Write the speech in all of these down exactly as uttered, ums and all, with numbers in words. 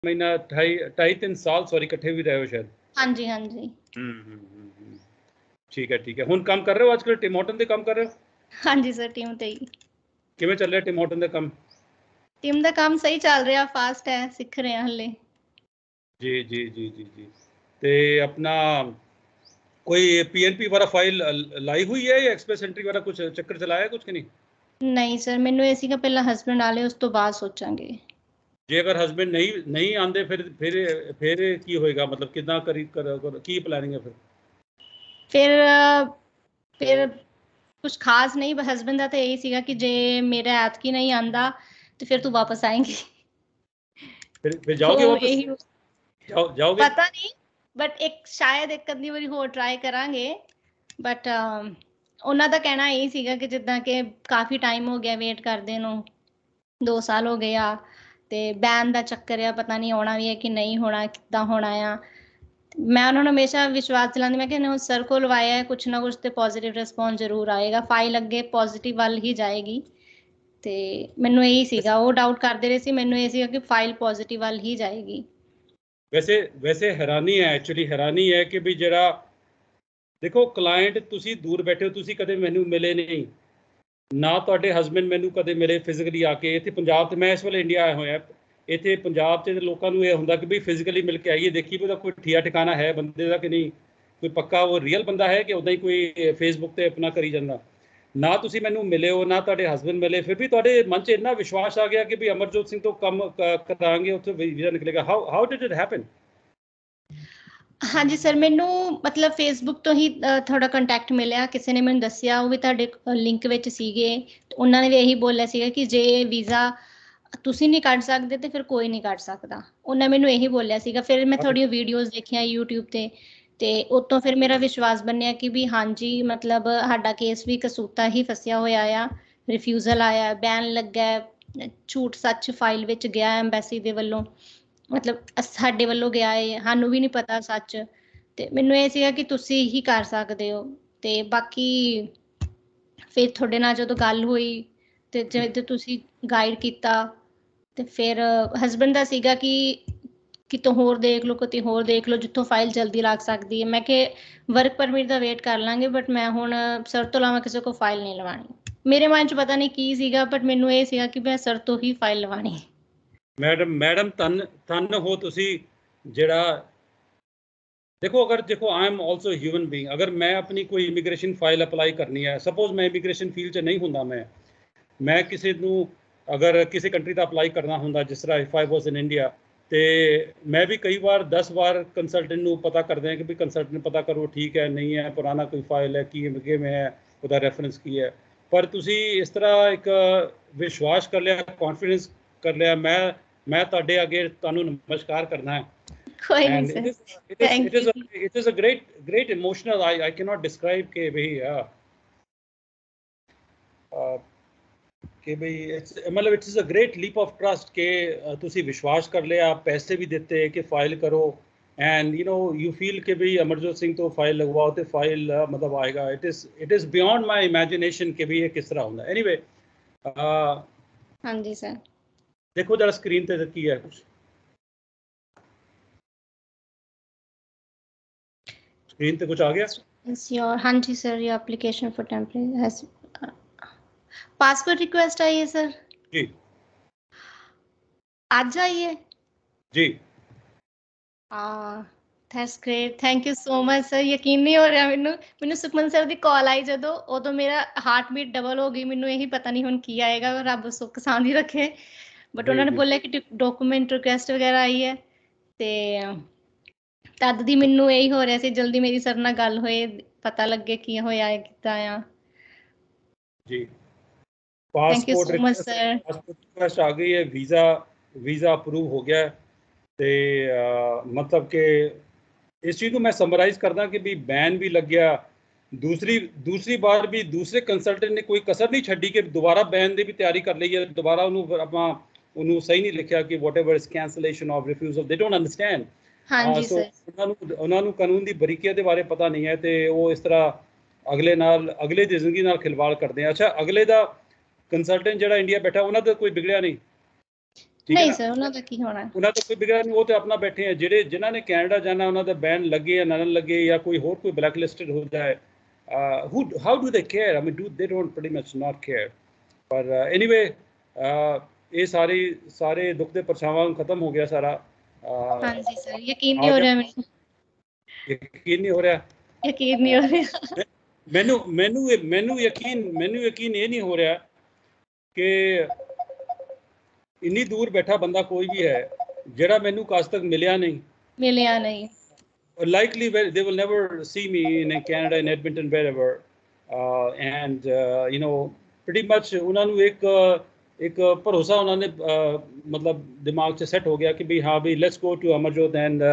महीना ढाई ढाई तीन साल सॉरी इकट्ठे भी रहे हो शायद। हाँ जी, हाँ जी। हम्म हम्म हम्म, हम्म। ठीक है ठीक है। हुण काम कर रहे हो आजकल टिम हॉर्टन ਦੇ ਕੰਮ ਕਰ ਰਹੇ ਹੋ? हाँ जी सर, टीम ਤੇ ਹੀ। ਕਿਵੇਂ ਚੱਲ ਰਿਹਾ ਟਿਮ ਹੌਰਟਨ ਦਾ ਕੰਮ? ਟੀਮ ਦਾ ਕੰਮ ਸਹੀ ਚੱਲ ਰਿਹਾ, ਫਾਸਟ ਹੈ, ਸਿੱਖ ਰਹੇ ਹਾਂ ਹਲੇ। जी जी जी जी जी। ਤੇ ਆਪਣਾ कोई पीएनपी वाला फाइल लाई हुई है या एक्सप्रेस एंट्री वाला कुछ चक्कर चलाया कुछ कि नहीं? ਨਹੀਂ ਸਰ, ਮੈਨੂੰ ਇਹ ਸੀਗਾ ਪਹਿਲਾਂ ਹਸਬੈਂਡ ਆਲੇ, ਉਸ ਤੋਂ ਬਾਅਦ ਸੋਚਾਂਗੇ। ਜੇ ਅਗਰ ਹਸਬੈਂਡ ਨਹੀਂ ਨਹੀਂ ਆਂਦੇ ਫਿਰ ਫਿਰ ਫਿਰ ਕੀ ਹੋਏਗਾ? ਮਤਲਬ ਕਿਦਾਂ ਕਰੀ ਕਰ- ਕੀ ਪਲਾਨਿੰਗ ਹੈ ਫਿਰ? ਫਿਰ ਫਿਰ ਕੁਝ ਖਾਸ ਨਹੀਂ, ਹਸਬੈਂਡ ਦਾ ਤਾਂ ਇਹੀ ਸੀਗਾ ਕਿ ਜੇ ਮੇਰਾ ਐਤਕੀ ਨਹੀਂ ਆਂਦਾ ਤੇ ਫਿਰ ਤੂੰ ਵਾਪਸ ਆਏਂਗੀ। ਫਿਰ ਫਿਰ ਜਾਓਗੇ ਉਹ ਵਾਪਸ? ਇਹੀ ਜਾਓ ਜਾਓਗੇ? ਪਤਾ ਨਹੀਂ, ਬਟ ਇੱਕ ਸ਼ਾਇਦ ਇੱਕ ਅੱਧੀ ਵਾਰੀ ਹੋਰ ਟਰਾਈ ਕਰਾਂਗੇ। ਬਟ ਉਹਨਾਂ ਦਾ ਕਹਿਣਾ ਇਹ ਸੀਗਾ ਕਿ ਜਿੱਦਾਂ ਕਿ ਕਾਫੀ ਟਾਈਮ ਹੋ ਗਿਆ ਵੇਟ ਕਰਦੇ ਨੂੰ, ਦੋ ਸਾਲ ਹੋ ਗਏ ਆ, ਤੇ ਬੈਨ ਦਾ ਚੱਕਰ ਆ, ਪਤਾ ਨਹੀਂ ਆਉਣਾ ਵੀ ਹੈ ਕਿ ਨਹੀਂ ਹੋਣਾ, ਕਿੱਦਾਂ ਹੋਣਾ ਆ। ਮੈਂ ਉਹਨਾਂ ਨੂੰ ਹਮੇਸ਼ਾ ਵਿਸ਼ਵਾਸ ਦਿਲਾਉਂਦੀ, ਮੈਂ ਕਿ ਸਰ ਕੋਲ ਲਵਾਇਆ ਹੈ, ਕੁਛ ਨਾ ਕੁਛ ਤੇ ਪੋਜ਼ਿਟਿਵ ਰਿਸਪੌਂਸ ਜ਼ਰੂਰ ਆਏਗਾ, ਫਾਈਲ ਅੱਗੇ ਪੋਜ਼ਿਟਿਵ ਵੱਲ ਹੀ ਜਾਏਗੀ। ਤੇ ਮੈਨੂੰ ਇਹੀ ਸੀਗਾ, ਉਹ ਡਾਊਟ ਕਰਦੇ ਰਹੇ ਸੀ, ਮੈਨੂੰ ਇਹ ਸੀਗਾ ਕਿ ਫਾਈਲ ਪੋਜ਼ਿਟਿਵ ਵੱਲ ਹੀ ਜਾਏਗੀ। ਵੈਸੇ ਵੈਸੇ ਹੈਰਾਨੀ ਹੈ, ਐਕਚੁਅਲੀ ਹੈਰਾਨੀ ਹੈ ਕਿ ਵੀ ਜਿਹੜਾ ਦੇਖੋ ਕਲਾਇੰਟ, ਤੁਸੀਂ ਦੂਰ ਬੈਠੇ ਹੋ, ਤੁਸੀਂ ਕਦੇ ਮੈਨੂੰ ਮਿਲੇ ਨਹੀਂ ਨਾ, ਤੁਹਾਡੇ ਹਸਬੈਂਡ ਮੈਨੂੰ ਕਦੇ ਮਿਲੇ ਫਿਜ਼ੀਕਲੀ ਆ ਕੇ। ਇੱਥੇ ਪੰਜਾਬ 'ਤੇ ਮੈਂ ਇਸ ਵੇਲੇ ਇੰਡੀਆ ਆਇਆ ਹੋਇਆ, ਇੱਥੇ ਪੰਜਾਬ 'ਚ ਲੋਕਾਂ ਨੂੰ ਇਹ ਹੁੰਦਾ ਕਿ ਵੀ ਫਿਜ਼ੀਕਲੀ ਮਿਲ ਕੇ ਆਈਏ, ਦੇਖੀ ਵੀ ਉਹਦਾ ਕੋਈ ਠੀਆ ਠਿਕਾਣਾ ਹੈ ਬੰਦੇ ਦਾ ਕਿ ਨਹੀਂ, ਕੋਈ ਪੱਕਾ ਉਹ ਰੀਅਲ ਬੰਦਾ ਹੈ ਕਿ ਉੱਦਾਂ ਹੀ ਕੋਈ ਫੇਸਬੁੱਕ 'ਤੇ ਆਪਣਾ ਕਰੀ ਜਾਂਦਾ। ਨਾ ਤੁਸੀਂ ਮੈਨੂੰ ਮਿਲੇ ਹੋ, ਨਾ ਤੁਹਾਡੇ ਹਸਬੈਂਡ ਮਿਲੇ, ਫਿਰ ਵੀ ਤੁਹਾਡੇ ਮਨ 'ਚ ਇੰਨਾ ਵਿਸ਼ਵਾਸ ਆ ਗਿਆ ਕਿ ਵੀ ਅਮਰਜੋਤ ਸਿੰਘ ਤੋਂ ਕੰਮ ਕਰਾਂਗੇ, ਉੱਥੇ ਵੀਜ਼ਾ ਨਿਕਲੇਗਾ। How how did it happen? ਹਾਂਜੀ ਸਰ, ਮੈਨੂੰ ਮਤਲਬ ਫੇਸਬੁੱਕ ਤੋਂ ਹੀ ਥੋੜਾ ਕੰਟੈਕਟ ਮਿਲਿਆ, ਕਿਸੇ ਨੇ ਮੈਨੂੰ ਦੱਸਿਆ, ਉਹ ਵੀ ਤੁਹਾਡੇ ਲਿੰਕ ਵਿੱਚ ਸੀਗੇ। ਉਹਨਾਂ ਨੇ ਵੀ ਇਹੀ ਬੋਲਿਆ ਸੀਗਾ ਕਿ ਜੇ ਵੀਜ਼ਾ ਤੁਸੀਂ ਨਹੀਂ ਕੱਢ ਸਕਦੇ ਤੇ ਫਿਰ ਕੋਈ ਨਹੀਂ ਕੱਢ ਸਕਦਾ, ਉਹਨਾਂ ਮੈਨੂੰ ਇਹੀ ਬੋਲਿਆ ਸੀਗਾ। ਫਿਰ ਮੈਂ ਥੋੜ੍ਹੀਆਂ ਵੀਡੀਓਜ਼ ਦੇਖੀਆਂ ਯੂਟਿਊਬ 'ਤੇ, ਤੇ ਉਤੋਂ ਫਿਰ ਮੇਰਾ ਵਿਸ਼ਵਾਸ ਬਣਿਆ ਕਿ ਵੀ ਹਾਂਜੀ, ਮਤਲਬ ਸਾਡਾ ਕੇਸ ਵੀ ਕਸੂਤਾ ਹੀ ਫਸਿਆ ਹੋਇਆ ਆ, ਰਿਫਿਊਜ਼ਲ ਆਇਆ, ਬੈਨ ਲੱਗਾ, ਝੂਠ ਸੱਚ ਫਾਈਲ ਵਿੱਚ ਗਿਆ ਐਮਬੈਸੀ ਦੇ ਵੱਲੋਂ, ਮਤਲਬ ਸਾਡੇ ਵੱਲੋਂ ਗਿਆ ਏ, ਸਾਨੂੰ ਵੀ ਨਹੀਂ ਪਤਾ ਸੱਚ। ਤੇ ਮੈਨੂੰ ਇਹ ਸੀਗਾ ਕਿ ਤੁਸੀਂ ਹੀ ਕਰ ਸਕਦੇ ਹੋ। ਤੇ ਬਾਕੀ ਫਿਰ ਤੁਹਾਡੇ ਨਾਲ ਜਦੋਂ ਗੱਲ ਹੋਈ ਤੇ ਜਦੋਂ ਤੁਸੀਂ ਗਾਈਡ ਕੀਤਾ, ਤੇ ਫਿਰ ਹਸਬੈਂਡ ਦਾ ਸੀਗਾ ਕਿ ਕਿਤੋਂ ਹੋਰ ਦੇਖ ਲਓ, ਕਿਤੇ ਹੋਰ ਦੇਖ ਲਓ ਜਿੱਥੋਂ ਫਾਈਲ ਜਲਦੀ ਲੱਗ ਸਕਦੀ ਹੈ। ਮੈਂ ਕਿ ਵਰਕ ਪਰਮਿਟ ਦਾ ਵੇਟ ਕਰ ਲਾਂਗੇ, ਬਟ ਮੈਂ ਹੁਣ ਸਰ ਤੋਂ ਇਲਾਵਾ ਕਿਸੇ ਕੋਲ ਫਾਈਲ ਨਹੀਂ ਲਵਾਉਣੀ। ਮੇਰੇ ਮਨ 'ਚ ਪਤਾ ਨਹੀਂ ਕੀ ਸੀਗਾ, ਬਟ ਮੈਨੂੰ ਇਹ ਸੀਗਾ ਕਿ ਮੈਂ ਸਰ ਤੋਂ ਹੀ ਫਾਈਲ ਲਵਾਉਣੀ। ਮੈਡਮ ਮੈਡਮ ਧੰਨ ਧੰਨ ਹੋ ਤੁਸੀਂ। ਜਿਹੜਾ देखो अगर देखो I am also human being, अगर मैं अपनी कोई इमीग्रेशन फाइल अप्लाई करनी है, सपोज मैं इमीग्रेशन फील्ड 'ਚ ਨਹੀਂ ਹੁੰਦਾ, मैं मैं ਕਿਸੇ ਨੂੰ ਅਗਰ ਕਿਸੇ ਕੰਟਰੀ ਦਾ ਅਪਲਾਈ ਕਰਨਾ ਹੁੰਦਾ, ਜਿਸ ਤਰ੍ਹਾਂ if I was in India, ਤੇ ਮੈਂ ਵੀ ਕਈ ਵਾਰ ਦਸ ਵਾਰ ਕੰਸਲਟੈਂਟ ਨੂੰ ਪਤਾ ਕਰਦੇ ਹਾਂ ਕਿ ਵੀ ਕੰਸਲਟੈਂਟ ਪਤਾ ਕਰੋ ਠੀਕ ਹੈ ਨਹੀਂ ਹੈ, ਪੁਰਾਣਾ ਕੋਈ ਫਾਈਲ ਹੈ, ਕੀ ਕਿਵੇਂ ਹੈ, ਉਹਦਾ ਰੈਫਰੈਂਸ ਕੀ ਹੈ। ਪਰ ਤੁਸੀਂ ਇਸ ਤਰ੍ਹਾਂ ਇੱਕ ਵਿਸ਼ਵਾਸ ਕਰ ਲਿਆ, ਕੌਨਫੀਡੈਂਸ ਕਰ ਲਿਆ, ਮੈਂ ਮੈਂ ਤੁਹਾਡੇ ਅੱਗੇ ਤੁਹਾਨੂੰ ਨਮਸਕਾਰ ਕਰਨਾ ਹੈ। कोई नहीं And sir, it is it is it is a it is a great great emotional, I I cannot describe के भाई कि भाई it's मतलब it is a great leap of trust के तुसी विश्वास कर लिया, पैसे भी देते कि फाइल करो, and you know you feel कि भाई अमरजोत सिंह तो फाइल लगवाओ तो फाइल मतलब आएगा। it is it is beyond my imagination कि भाई ये किस तरह होता है। anyway हाँ जी सर, देखो जरा स्क्रीन पे की है कुछ स्क्रीन पे कुछ आ गया? It's your, हाँ जी sir, your application for temporary has passport request आई है सर जी, आज आई है जी। हाँ, that's great, thank you so much sir. ਯਕੀਨ ਨਹੀਂ ਹੋ ਰਿਹਾ ਮੈਨੂੰ ਮੈਨੂੰ ਸੁਖਮਨ ਸਰ ਦੀ ਕਾਲ ਆਈ ਜਦੋਂ, ਉਦੋਂ ਮੇਰਾ ਹਾਰਟ ਬੀਟ ਡਬਲ ਹੋ ਗਈ। ਮੈਨੂੰ ਇਹੀ ਪਤਾ ਨਹੀਂ ਹੁਣ ਕੀ ਆਏਗਾ, ਰੱਬ ਸੁੱਖ ਸਾਂਦੀ ਰੱਖੇ। ਬਟ ਉਹਨਾਂ ਨੇ ਬੋਲਿਆ ਕਿ ਡਾਕੂਮੈਂਟ ਰਿਕੁਐਸਟ ਵਗੈਰਾ ਆਈ ਹੈ, ਤੇ ਤਦ ਦੀ ਮੈਨੂੰ ਇਹੀ ਹੋ ਰਿਹਾ ਸੀ ਜਲਦੀ ਮੇਰੀ ਸਰ ਨਾਲ ਗੱਲ ਹੋਏ, ਪਤਾ ਲੱਗੇ ਕੀ ਹੋਇਆ ਹੈ, ਕਿੱਦਾਂ ਆ ਜੀ। Thank you passport so much sir. Passport request आ गई है, वीज़ा वीज़ा अप्रूव हो गया है। ਤੇ मतलब कि इस चीज़ को मैं समराइज़ करदा कि भी बैन भी लग गया, दूसरी दूसरी बार भी दूसरे कंसल्टेंट ने कोई कसर नहीं छड्डी कि दोबारा बैन ਦੀ ਵੀ ਤਿਆਰੀ ਕਰ ਲਈ ਹੈ, ਦੁਬਾਰਾ ਉਹਨੂੰ ਆਪਾਂ ਉਹਨੂੰ ਸਹੀ ਨਹੀਂ ਲਿਖਿਆ ਕਿ whatever is cancellation of refusal, they don't understand. ਹਾਂਜੀ ਸੋ ਸਰ, ਉਹਨਾਂ ਨੂੰ ਉਹਨਾਂ ਨੂੰ ਕਾਨੂੰਨ ਦੀ ਬਰੀਕੀਆਂ ਦੇ ਬਾਰੇ ਪਤਾ ਨਹੀਂ ਹੈ, ਤੇ ਉਹ ਇਸ ਤਰ੍ਹਾਂ ਅਗਲੇ ਨਾਲ ਅਗਲੇ ਦੀ ਜ਼ਿੰਦਗੀ ਨਾਲ ਖਿਲਵਾੜ ਕਰਦੇ ਆ। ਅੱਛਾ, ਅਗਲੇ ਦਾ ਕੰਸਲਟੈਂਟ ਜਿਹੜਾ ਇੰਡੀਆ ਬੈਠਾ, ਉਹਨਾਂ ਦਾ ਕੋਈ ਵਿਗੜਿਆ ਨਹੀਂ? ਠੀਕ ਹੈ ਨਹੀਂ ਨਾ, ਸਰ ਉਹਨਾਂ ਦਾ ਕੀ ਹੋਣਾ। ਉਹਨਾਂ ਤੋਂ ਕੋਈ ਬਿਗੜਾ ਨਹੀਂ, ਉਹ ਤੇ ਆਪਣਾ ਬੈਠੇ ਆ। ਜਿਹੜੇ ਜਿਨ੍ਹਾਂ ਨੇ ਕੈਨੇਡਾ ਜਾਣਾ ਉਹਨਾਂ ਦਾ ਬੈਨ ਲੱਗੇ ਜਾਂ ਨਾ ਲੱਗੇ ਜਾਂ ਕੋਈ ਹੋਰ ਕੋਈ ਬਲੈਕ ਲਿਸਟਡ ਹੋ ਜਾਏ, who how do they care? I mean, do they don't pretty much not care. ਪਰ ਐਨੀਵੇ ਇਹ ਸਾਰੀ ਸਾਰੇ ਦੁੱਖ ਦੇ ਪਰਛਾਵਾਂ ਖਤਮ ਹੋ ਗਿਆ ਸਾਰਾ। ਅਹ, ਹਾਂਜੀ ਸਰ ਯਕੀਨ ਆ ਨਹੀਂ ਹੋ ਗਿਆ, ਰਿਹਾ ਮੈਨੂੰ, ਯਕੀਨ ਨਹੀਂ ਹੋ ਰਿਹਾ ਯਕੀਨ ਨਹੀਂ ਹੋ ਰਿਹਾ। ਮੈਨੂੰ ਮੈਨੂੰ ਇਹ- ਮੈਨੂੰ ਯਕੀਨ ਮੈਨੂੰ ਯਕੀਨ ਇਹ ਨਹੀਂ ਹੋ ਰਿਹਾ ਕਿ ਇੰਨੀ ਦੂਰ ਬੈਠਾ ਬੰਦਾ ਕੋਈ ਵੀ ਹੈ ਜਿਹੜਾ ਮੈਨੂੰ ਅੱਜ ਤੱਕ ਮਿਲਿਆ ਨਹੀਂ, ਮਿਲਿਆ ਨਹੀਂ। likely they will never see me in Canada, in Edmonton, wherever, uh, and uh, you know pretty much ਉਹਨਾਂ ਨੂੰ ਇੱਕ ਇੱਕ ਭਰੋਸਾ ਉਹਨਾਂ ਨੇ uh, ਮਤਲਬ ਦਿਮਾਗ 'ਚ ਸੈੱਟ ਹੋ ਗਿਆ ਕਿ ਵੀ ਹਾਂ ਵੀ let's go to Amarjot and